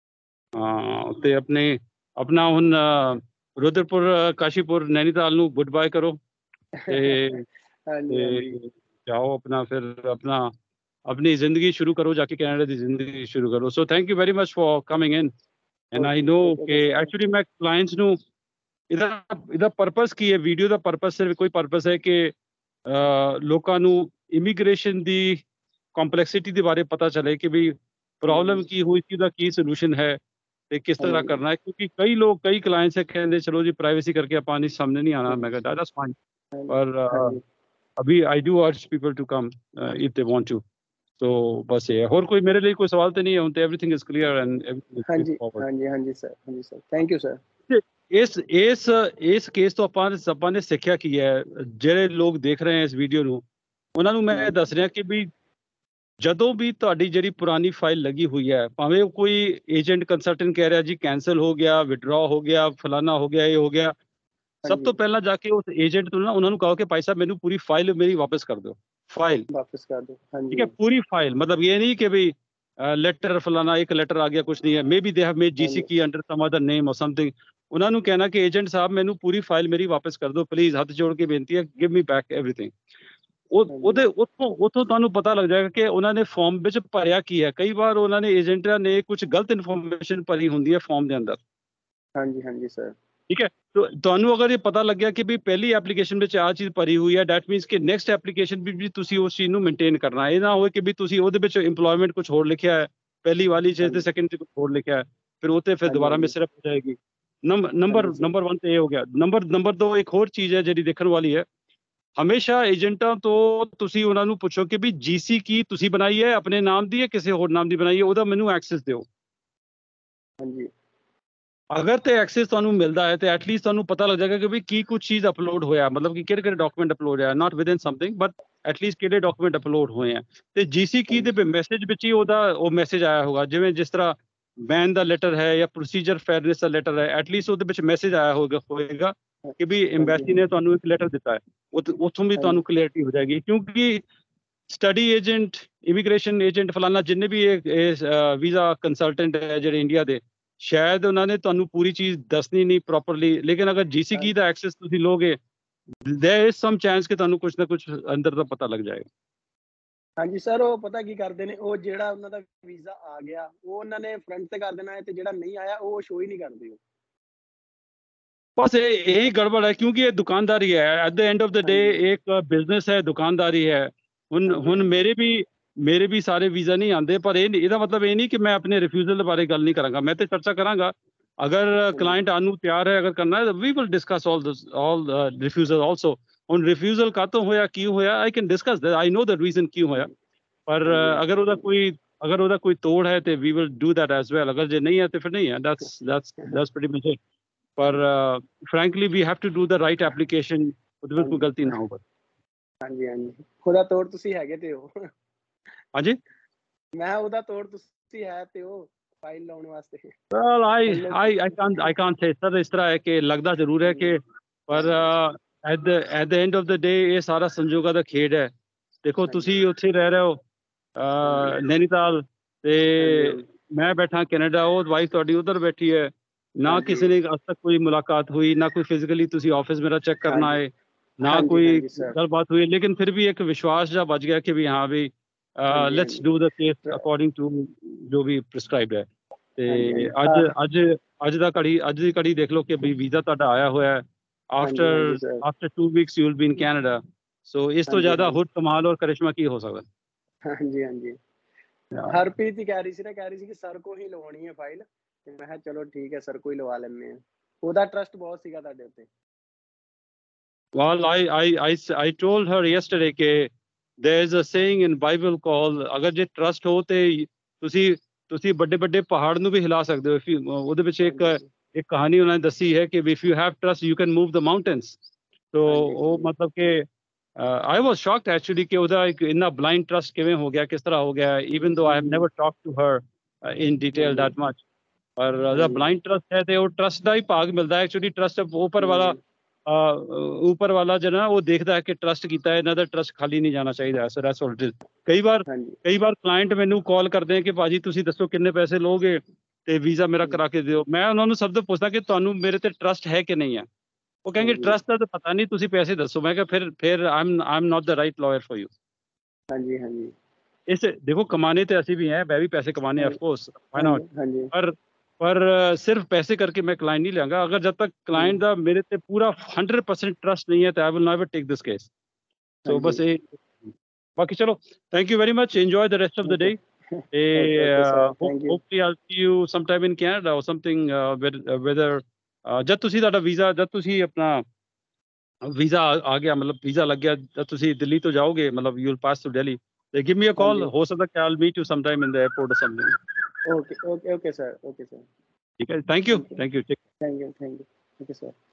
हाँ ते अपने अपना हुन रुद्रपुर काशीपुर नैनीताल ਨੂੰ गुड बाय करो ते ਹਾਂਜੀ, ਹਾਂਜੀ। ते जाओ अपना फिर अपना अपनी जिंदगी शुरू करो, जाके कनाडा ਦੀ ਜ਼ਿੰਦਗੀ ਸ਼ੁਰੂ ਕਰੋ। So thank you very much for coming in and I okay, no okay ਕਿ ਸਰ। ਐਕਚੁਅਲੀ ਮੈਂ ਕਲਾਇੰਟਸ ਨੂੰ ਇਹਦਾ ਇਹਦਾ ਪਰਪਸ ਕੀ ਹੈ, ਵੀਡੀਓ ਦਾ ਪਰਪਸ ਸਿਰਫ ਕੋਈ ਪਰਪਸ ਹੈ ਕਿ ਅਹ, ਲੋਕਾਂ ਨੂੰ ਇਮੀਗ੍ਰੇਸ਼ਨ ਦੀ ਕੰਪਲੈਕਸਿਟੀ ਦੇ ਬਾਰੇ ਪਤਾ ਚੱਲੇ ਕਿ ਵੀ ਪ੍ਰੋਬਲਮ ਕੀ ਹੋਈ ਸੀ, ਉਹਦਾ ਕੀ ਸੋਲੂਸ਼ਨ ਹੈ ਤੇ ਕਿਸ ਤਰ੍ਹਾਂ ਹਾਂਜੀ, ਕਰਨਾ ਹੈ। ਕਿਉਂਕਿ ਕਈ ਲੋਕ ਕਈ ਕਲਾਇੰਟਸ ਹੈ ਕਹਿੰਦੇ ਚਲੋ ਜੀ ਪ੍ਰਾਈਵੇਸੀ ਕਰਕੇ ਆਪਾਂ ਨਹੀਂ ਸਾਹਮਣੇ ਨਹੀਂ ਆਣਾ। ਮੈਂ ਕਹਿੰਦਾ ਦੈਟਸ ਫਾਈਨ, ਹਾਂਜੀ, ਪਰ ਹਾਂਜੀ। ਅਭੀ I do urge people to come if they want to. So ਬਸ ਇਹ ਹੈ, ਹੋਰ ਕੋਈ ਮੇਰੇ ਲਈ ਕੋਈ ਸਵਾਲ ਤੇ ਨਹੀਂ ਹੈ। ਹੁਣ ਤੇ everything is clear and everything is ਹਾਂਜੀ, ਫॉरवर्ड। ਹਾਂਜੀ, ਹਾਂਜੀ ਸਰ, ਹਾਂਜੀ ਸਰ, ਥੈਂਕ ਯੂ ਸਰ। ਇਸ ਇਸ ਇਸ ਕੇਸ ਤੋਂ ਆਪਾਂ ਆਪਾਂ ਨੇ ਸਿੱਖਿਆ ਕੀ ਹੈ, ਜਿਹੜੇ ਲੋਕ ਦੇਖ ਰਹੇ ਹੈ ਇਸ ਵੀਡੀਓ ਨੂੰ, ਉਹਨਾਂ ਨੂੰ ਮੈਂ ਦੱਸ ਰਿਹਾ ਕਿ ਵੀ ਜਦੋਂ ਵੀ ਤੁਹਾਡੀ ਜਿਹੜੀ ਪੁਰਾਣੀ ਫਾਈਲ ਲੱਗੀ ਹੋਈ ਹੈ, ਭਾਵੇਂ ਉਹ ਕੋਈ ਏਜੰਟ ਕੰਸਲਟੈਂਟ ਕਹਿ ਰਿਹਾ ਜੀ ਕੈਂਸਲ ਹੋ ਗਿਆ, ਵਿਡਰਾ ਹੋ ਗਿਆ, ਫਲਾਨਾ ਹੋ ਗਿਆ, ਇਹ ਹੋ ਗਿਆ, ਸਭ ਤੋਂ ਪਹਿਲਾਂ ਜਾ ਕੇ ਉਸ ਏਜੰਟ ਨੂੰ ਨਾ ਉਹਨਾਂ ਨੂੰ ਕਹੋ ਕਿ ਭਾਈ ਸਾਹਿਬ ਮੈਨੂੰ ਪੂਰੀ ਫਾਈਲ ਮੇਰੀ ਵਾਪਸ ਕਰ ਦਿਓ, ਫਾइल वापस कर दो। हाँ ठीक जी, है, पूरी फाइल। मतलब ये नहीं कि भाई लेटर फलाना एक लेटर आ गया कुछ नहीं है, maybe they have made हाँ जीसी जी, की under some other name or something. ਉਹਨਾਂ ਨੂੰ ਕਹਿਣਾ ਕਿ ਏਜੰਟ ਸਾਹਿਬ ਮੈਨੂੰ ਪੂਰੀ ਫਾਈਲ ਮੇਰੀ ਵਾਪਸ ਕਰ ਦਿਓ ਪਲੀਜ਼, ਹੱਥ ਜੋੜ ਕੇ ਬੇਨਤੀ ਹੈ, ਗਿਵ ਮੀ ਬੈਕ ਐਵਰੀਥਿੰਗ। ਉਹ हाँ जी, ਉਹਦੇ ਉੱਥੋਂ ਉੱਥੋਂ ਤੁਹਾਨੂੰ ਪਤਾ ਲੱਗ ਜਾਏਗਾ ਕਿ ਉਹਨਾਂ ਨੇ ਫਾਰਮ ਵਿੱਚ ਭਰਿਆ ਕੀ ਹੈ। ਕਈ ਵਾਰ ਉਹਨਾਂ ਨੇ ਏਜੰਟਾਂ ਨੇ ਕੁਝ ਗਲਤ ਇਨਫੋਰਮੇਸ਼ਨ ਭਰੀ ਹੁੰਦੀ ਹੈ ਫਾਰਮ ਦੇ ਅੰਦਰ, हाँ जी, हाँ जी सर। ਠੀਕ ਹੈ। ਤੋ ਤੁਹਾਨੂੰ ਅਗਰ ਇਹ ਪਤਾ ਲੱਗਿਆ ਕਿ ਵੀ ਪਹਿਲੀ ਐਪਲੀਕੇਸ਼ਨ ਵਿੱਚ ਆਹ ਚੀਜ਼ ਭਰੀ ਹੋਈ ਹੈ, ਡੈਟ ਮੀਨਸ ਕਿ ਨੈਕਸਟ ਐਪਲੀਕੇਸ਼ਨ ਵੀ ਵੀ ਤੁਸੀਂ ਉਸ ਚੀਜ਼ ਨੂੰ ਮੇਨਟੇਨ ਕਰਨਾ। ਇਹ ਨਾ ਹੋਵੇ ਕਿ ਵੀ ਤੁਸੀਂ ਉਹਦੇ ਵਿੱਚ ਇੰਪਲੋਇਮੈਂਟ ਕੁਝ ਹੋਰ ਲਿਖਿਆ ਹੈ, ਪਹਿਲੀ ਵਾਲੀ हाँ ਚ ਤੇ जी, ਸੈਕਿੰਡ ਚ ਕੁਝ ਹੋਰ ਲਿਖਿਆ ਹੈ, ਫਿਰ ਉਹ ਤੇ ਫਿਰ हाँ जी, हाँ ਦੁਬਾਰਾ जी, ਮਿਸਰੈਪ ਹੋ ਜਾਏਗੀ। ਨੰਬਰ हाँ ਨੰਬਰ जी सर। ਨੰਬਰ वन ਤੇ ਇਹ ਹੋ ਗਿਆ। ਨੰਬਰ ਨੰਬਰ ਦੋ ਇੱਕ ਹੋਰ ਚੀਜ਼ ਹੈ ਜਿਹੜੀ ਦੇਖਣ ਵਾਲੀ ਹੈ। ਹਮੇਸ਼ਾ ਏਜੰਟਾਂ ਤੋਂ ਤੁਸੀਂ ਉਹਨਾਂ ਨੂੰ ਪੁੱਛੋ ਕਿ ਵੀ ਜੀਸੀ ਕੀ ਤੁਸੀਂ ਬਣਾਈ ਹੈ ਆਪਣੇ ਨਾਮ ਦੀ ਹੈ ਕਿਸੇ ਹੋਰ ਨਾਮ ਦੀ ਬਣਾਈ ਹੈ, ਉਹਦਾ ਮੈਨੂੰ ਐਕਸੈਸ ਦਿਓ। हाँ जी, ਅਗਰ ਤੇ ਐਕਸੈਸ ਤੁਹਾਨੂੰ ਮਿਲਦਾ ਹੈ ਤੇ ਐਟਲੀਸਟ ਤੁਹਾਨੂੰ ਪਤਾ ਲੱਗ ਜਾਏਗਾ ਕਿ ਵੀ ਕੀ ਕੁਝ ਚੀਜ਼ ਅਪਲੋਡ ਹੋਇਆ, ਮਤਲਬ ਕਿ ਕਿਹੜੇ ਕਿਹੜੇ ਡਾਕੂਮੈਂਟ ਅਪਲੋਡ ਹੋਇਆ, not within something but at least ਕਿਹੜੇ ਡਾਕੂਮੈਂਟ ਅਪਲੋਡ ਹੋਏ ਆ। ਤੇ ਜੀਸੀ ਕੀ ਦੇ ਮੈਸੇਜ ਵਿੱਚ ਹੀ ਉਹਦਾ ਉਹ ਮੈਸੇਜ ਆਇਆ ਹੋਗਾ, ਜਿਵੇਂ ਜਿਸ ਤਰ੍ਹਾਂ ਬੈਨ ਦਾ ਲੈਟਰ ਹੈ ਜਾਂ ਪ੍ਰੋਸੀਜਰ ਫੇਅਰਨੈਸ ਦਾ ਲੈਟਰ ਹੈ, ਐਟਲੀਸਟ ਉਹਦੇ ਵਿੱਚ ਮੈਸੇਜ ਆਇਆ ਹੋਗਾ ਹੋਏਗਾ ਕਿ ਵੀ हाँ जी, ਐਮਬੈਸੀ ਨੇ ਤੁਹਾਨੂੰ ਇੱਕ ਲੈਟਰ ਦਿੱਤਾ ਹੈ। ਉੱਥੋਂ ਵੀ हाँ ਤੁਹਾਨੂੰ जी, ਕਲੀਅਰਿਟੀ ਹੋ ਜਾਏਗੀ, ਕਿਉਂਕਿ ਸਟੱਡੀ ਏਜੰਟ, ਇਮੀਗ੍ਰੇਸ਼ਨ ਏਜੰਟ ਫਲਾਨਾ ਜਿੰਨੇ ਵੀ ਇਹ ਵੀਜ਼ਾ ਕੰਸਲਟੈਂਟ ਹੈ ਜਿਹੜੇ ਇੰਡੀਆ ਦੇ, ਸ਼ਾਇਦ ਉਹਨਾਂ ਨੇ ਤੁਹਾਨੂੰ ਪੂਰੀ ਚੀਜ਼ ਦੱਸਣੀ ਨਹੀਂ ਪ੍ਰੋਪਰਲੀ, ਲੇਕਿਨ ਅਗਰ ਜੀਸੀ हाँ ਕੀ ਦਾ ਐਕਸੈਸ ਤੁਸੀਂ ਲੋਗੇ देयर इज सम चांस ਕਿ ਤੁਹਾਨੂੰ ਕੁਝ ਨਾ ਕੁਝ ਅੰਦਰ ਦਾ ਪਤਾ ਲੱਗ ਜਾਏਗਾ। ਹਾਂਜੀ ਸਰ, ਉਹ ਪਤਾ ਕੀ ਕਰਦੇ ਨੇ, ਉਹ ਜਿਹੜਾ ਉਹਨਾਂ ਦਾ ਵੀਜ਼ਾ ਆ ਗਿਆ ਉਹ ਉਹਨਾਂ ਨੇ ਫਰੰਟ ਤੇ ਕਰ ਦੇਣਾ ਹੈ, ਤੇ ਜਿਹੜਾ ਨਹੀਂ ਆਇਆ ਉਹ ਸ਼ੋ ਹੀ ਨਹੀਂ ਕਰਦੇ। बस यही गड़बड़ है क्योंकि ये दुकानदारी है। At the end of the day एक बिजनेस है, दुकानदारी है। हुन हुन मेरे भी मेरे भी सारे वीज़ा नहीं आते, पर ਇਹਦਾ ਮਤਲਬ ਇਹ ਨਹੀਂ ਕਿ ਮੈਂ ਆਪਣੇ ਰਿਫਿਊਜ਼ਲ ਦੇ ਬਾਰੇ ਗੱਲ ਨਹੀਂ ਕਰਾਂਗਾ। ਮੈਂ ਤੇ ਚਰਚਾ ਕਰਾਂਗਾ ਅਗਰ ਕਲਾਇੰਟ ਆਨ ਨੂੰ ਤਿਆਰ ਹੈ, ਅਗਰ ਕਰਨਾ ਹੈ we will discuss all this all refusal also. ਹੁਣ ਰਿਫਿਊਜ਼ਲ ਕਾਤੋਂ ਹੋਇਆ, ਕਿਉਂ ਹੋਇਆ, I can discuss that, I know the reason ਕਿਉਂ ਹੋਇਆ। ਪਰ ਅਗਰ ਉਹਦਾ ਕੋਈ ਅਗਰ ਉਹਦਾ ਕੋਈ ਤੋੜ ਹੈ ਤੇ we will do that as well. ਅਗਰ ਜੇ ਨਹੀਂ ਹੈ ਤੇ ਫਿਰ ਨਹੀਂ ਹੈ। That's that's that's pretty much it. पर frankly we have to do the right application, ਉਹਦੇ ਵਿੱਚ ਕੋਈ ਗਲਤੀ ਨਾ ਹੋਵੇ। ਹਾਂਜੀ, ਹਾਂਜੀ, ਉਹਦਾ ਤੋੜ ਤੁਸੀਂ ਹੈਗੇ ਤੇ ਹੋ। ਹਾਂਜੀ, ਮੈਂ ਉਹਦਾ ਤੋੜ ਤੁਸੀਂ ਹੈ ਤੇ ਉਹ ਫਾਈਲ ਲਾਉਣ ਵਾਸਤੇ। well I I I can't I can't say sir. ਇਸ ਤਰ੍ਹਾਂ ਹੈ ਕਿ ਲੱਗਦਾ ਜ਼ਰੂਰ ਹੈ ਕਿ ਪਰ at the at the end of the day ਇਹ ਸਾਰਾ ਸੰਜੋਗਾਂ ਦਾ ਖੇਡ ਹੈ। ਦੇਖੋ ਤੁਸੀਂ ਉੱਥੇ ਰਹਿ ਰਹੇ ਹੋ ਨੈਨੀਤਾਲ ਤੇ ਮੈਂ ਬੈਠਾ ਕੈਨੇਡਾ, ਉਹ ਵਾਈਫ ਤੁਹਾਡੀ ਉਧਰ ਬੈਠੀ ਹੈ। ना किसी ने आज तक कोई मुलाकात हुई, ना कोई फिजिकली तुसी ऑफिस मेरा चेक करना है, ना कोई गलबात हुई, लेकिन फिर भी एक विश्वास जा बच गया कि भी हाँ भी ਹਾਂਜੀ, ਲੈਟਸ ਹਾਂਜੀ। Do the case Right. According to ਜੋ ਵੀ ਪ੍ਰਿਸਕ੍ਰਾਈਬਡ ਹੈ ਤੇ ਹਾਂਜੀ, ਅੱਜ ਹਾਂਜੀ। ਅੱਜ ਅੱਜ ਦਾ ਘੜੀ ਅੱਜ ਦੀ ਘੜੀ ਦੇਖ ਲਓ ਕਿ ਵੀ ਵੀਜ਼ਾ ਤੁਹਾਡਾ ਆਇਆ ਹੋਇਆ ਹੈ ਹਾਂਜੀ, ਹਾਂਜੀ after sir. After two weeks you will be in Canada so ਇਸ ਤੋਂ ਹਾਂਜੀ, ਜ਼ਿਆਦਾ ਹਾਂਜੀ। ਹੋਰ ਕਮਾਲ ਔਰ ਕਰਿਸ਼ਮਾ ਕੀ ਹੋ ਸਕਦਾ ਹਾਂਜੀ, ਹਾਂਜੀ। ਹਰਪ੍ਰੀਤ ਹੀ ਕਹਿ ਰਹੀ ਸੀ ਨਾ, ਕਹਿ ਰਹੀ ਸੀ ਕਿ ਸਰ ਕੋ ਹੀ ਲਵਾਉਣੀ ਹੈ ਫਾਈਲ, ਤੇ ਮੈਂ ਕਿਹਾ ਚਲੋ ਠੀਕ ਹੈ ਸਰ ਕੋ ਹੀ ਲਵਾ ਲੈਂਦੇ ਆ। ਉਹਦਾ ਟਰਸਟ ਬਹੁਤ ਸੀਗਾ ਤੁਹਾਡੇ ਉੱਤੇ। Well, I I I s- I told her yesterday ਕਿ there is a saying in Bible called ਅਗਰ ਜੇ ਟਰਸਟ ਹੋ ਤੇ ਤੁਸੀਂ ਤੁਸੀਂ ਵੱਡੇ ਵੱਡੇ ਪਹਾੜ ਨੂੰ ਵੀ ਹਿਲਾ ਸਕਦੇ ਹੋ। If you- ਉਹਦੇ ਵਿੱਚ ਇੱਕ ਹਾਂਜੀ, ਇੱਕ ਕਹਾਣੀ ਉਹਨਾਂ ਨੇ ਦੱਸੀ ਹੈ ਕਿ if you have trust you can move the mountains. So ਹਾਂਜੀ, ਉਹ ਹਾਂਜੀ। ਮਤਲਬ ਕਿ I was shocked actually ਕਿ ਉਹਦਾ ਇੱਕ ਇੰਨਾ blind trust ਕਿਵੇਂ ਹੋ ਗਿਆ, ਕਿਸ ਤਰ੍ਹਾਂ ਹੋ ਗਿਆ, even though I have never talked to her uh, in detail ਹਾਂਜੀ, that much. ਪਰ ਉਹਦਾ ਹਾਂਜੀ। blind trust ਹੈ ਤੇ ਉਹ trust ਦਾ ਹੀ ਭਾਗ ਮਿਲਦਾ ਹੈ ਐਕਚੁਅਲੀ। ਟਰਸਟ ਉੱਪਰ ਵਾਲਾ ਹਮ, ਉੱਪਰ ਵਾਲਾ ਜਿਹੜਾ ਉਹ ਦੇਖਦਾ ਹੈ ਕਿ ਟਰਸਟ ਕੀਤਾ ਹੈ, ਇਹਨਾਂ ਦਾ ਟਰਸਟ ਖਾਲੀ ਨਹੀਂ ਜਾਣਾ ਚਾਹੀਦਾ। So that's what it is. ਕਈ ਵਾਰ ਹਾਂਜੀ, ਕਈ ਵਾਰ ਕਲਾਇੰਟ ਮੈਨੂੰ ਕਾਲ ਕਰਦੇ ਆ ਕਿ ਭਾਜੀ ਤੁਸੀਂ ਦੱਸੋ ਕਿੰਨੇ ਪੈਸੇ ਲਓਗੇ ਤੇ ਵੀਜ਼ਾ ਮੇਰਾ ਹਮ, ਕਰਾ ਕੇ ਦਿਓ। ਮੈਂ ਉਹਨਾਂ ਨੂੰ ਸਭ ਤੋਂ ਪੁੱਛਦਾ ਕਿ ਤੁਹਾਨੂੰ ਮੇਰੇ ਤੇ ਟਰਸਟ ਹੈ ਕਿ ਨਹੀਂ ਹੈ। ਉਹ ਕਹਿੰਗੇ ਹਾਂਜੀ, ਟਰਸਟ ਦਾ ਤਾਂ ਪਤਾ ਨਹੀਂ, ਤੁਸੀਂ ਪੈਸੇ ਦੱਸੋ। ਮੈਂ ਕਿਹਾ ਫਿਰ ਫਿਰ I am not the right lawyer for you. ਹਾਂਜੀ, ਹਾਂਜੀ। ਇਸ ਦੇਖੋ ਕਮਾने ਤੇ ਅਸੀਂ ਵੀ हैं, मैं भी पैसे कमाने ऑफ कोर्स, व्हाई नॉट। ਹਾਂਜੀ, ਹਾਂਜੀ, पर पर अ, सिर्फ पैसे करके मैं क्लाइंट नहीं लूंगा अगर जब तक क्लाइंट ਦਾ ਮੇਰੇ ਤੇ ਪੂਰਾ हंड्रेड परसेंट ट्रस्ट नहीं है तो I will never take this case. So बस ਹਾਂਜੀ। ਇਹ ਬਾਕੀ ਚਲੋ thank you very much, enjoy the rest of the day ਤੇ okay, okay sir, thank you. Hopefully I'll see you some time in Canada or something whether ਜਦ ਤੁਸੀਂ ਤੁਹਾਡਾ visa ਜਦ ਤੁਸੀਂ ਆਪਣਾ ਵੀਜ਼ਾ ਆ ਗਿਆ ਮਤਲਬ ਵੀਜ਼ਾ ਲੱਗ ਗਿਆ ਜਦ ਤੁਸੀਂ ਦਿੱਲੀ ਤੋਂ ਜਾਓਗੇ ਮਤਲਬ you will pass to Delhi ਤੇ ਗਿਵ ਮੀ ਅ ਕਾਲ। ਹਾਂਜੀ, ਹੋ ਸਕਦਾ ਕਿ I'll meet you some time in the airport or something. Okay, okay, okay sir, okay sir. ਠੀਕ ਹੈ, thank you thank you, thank you. Thank you, thank you, okay sir.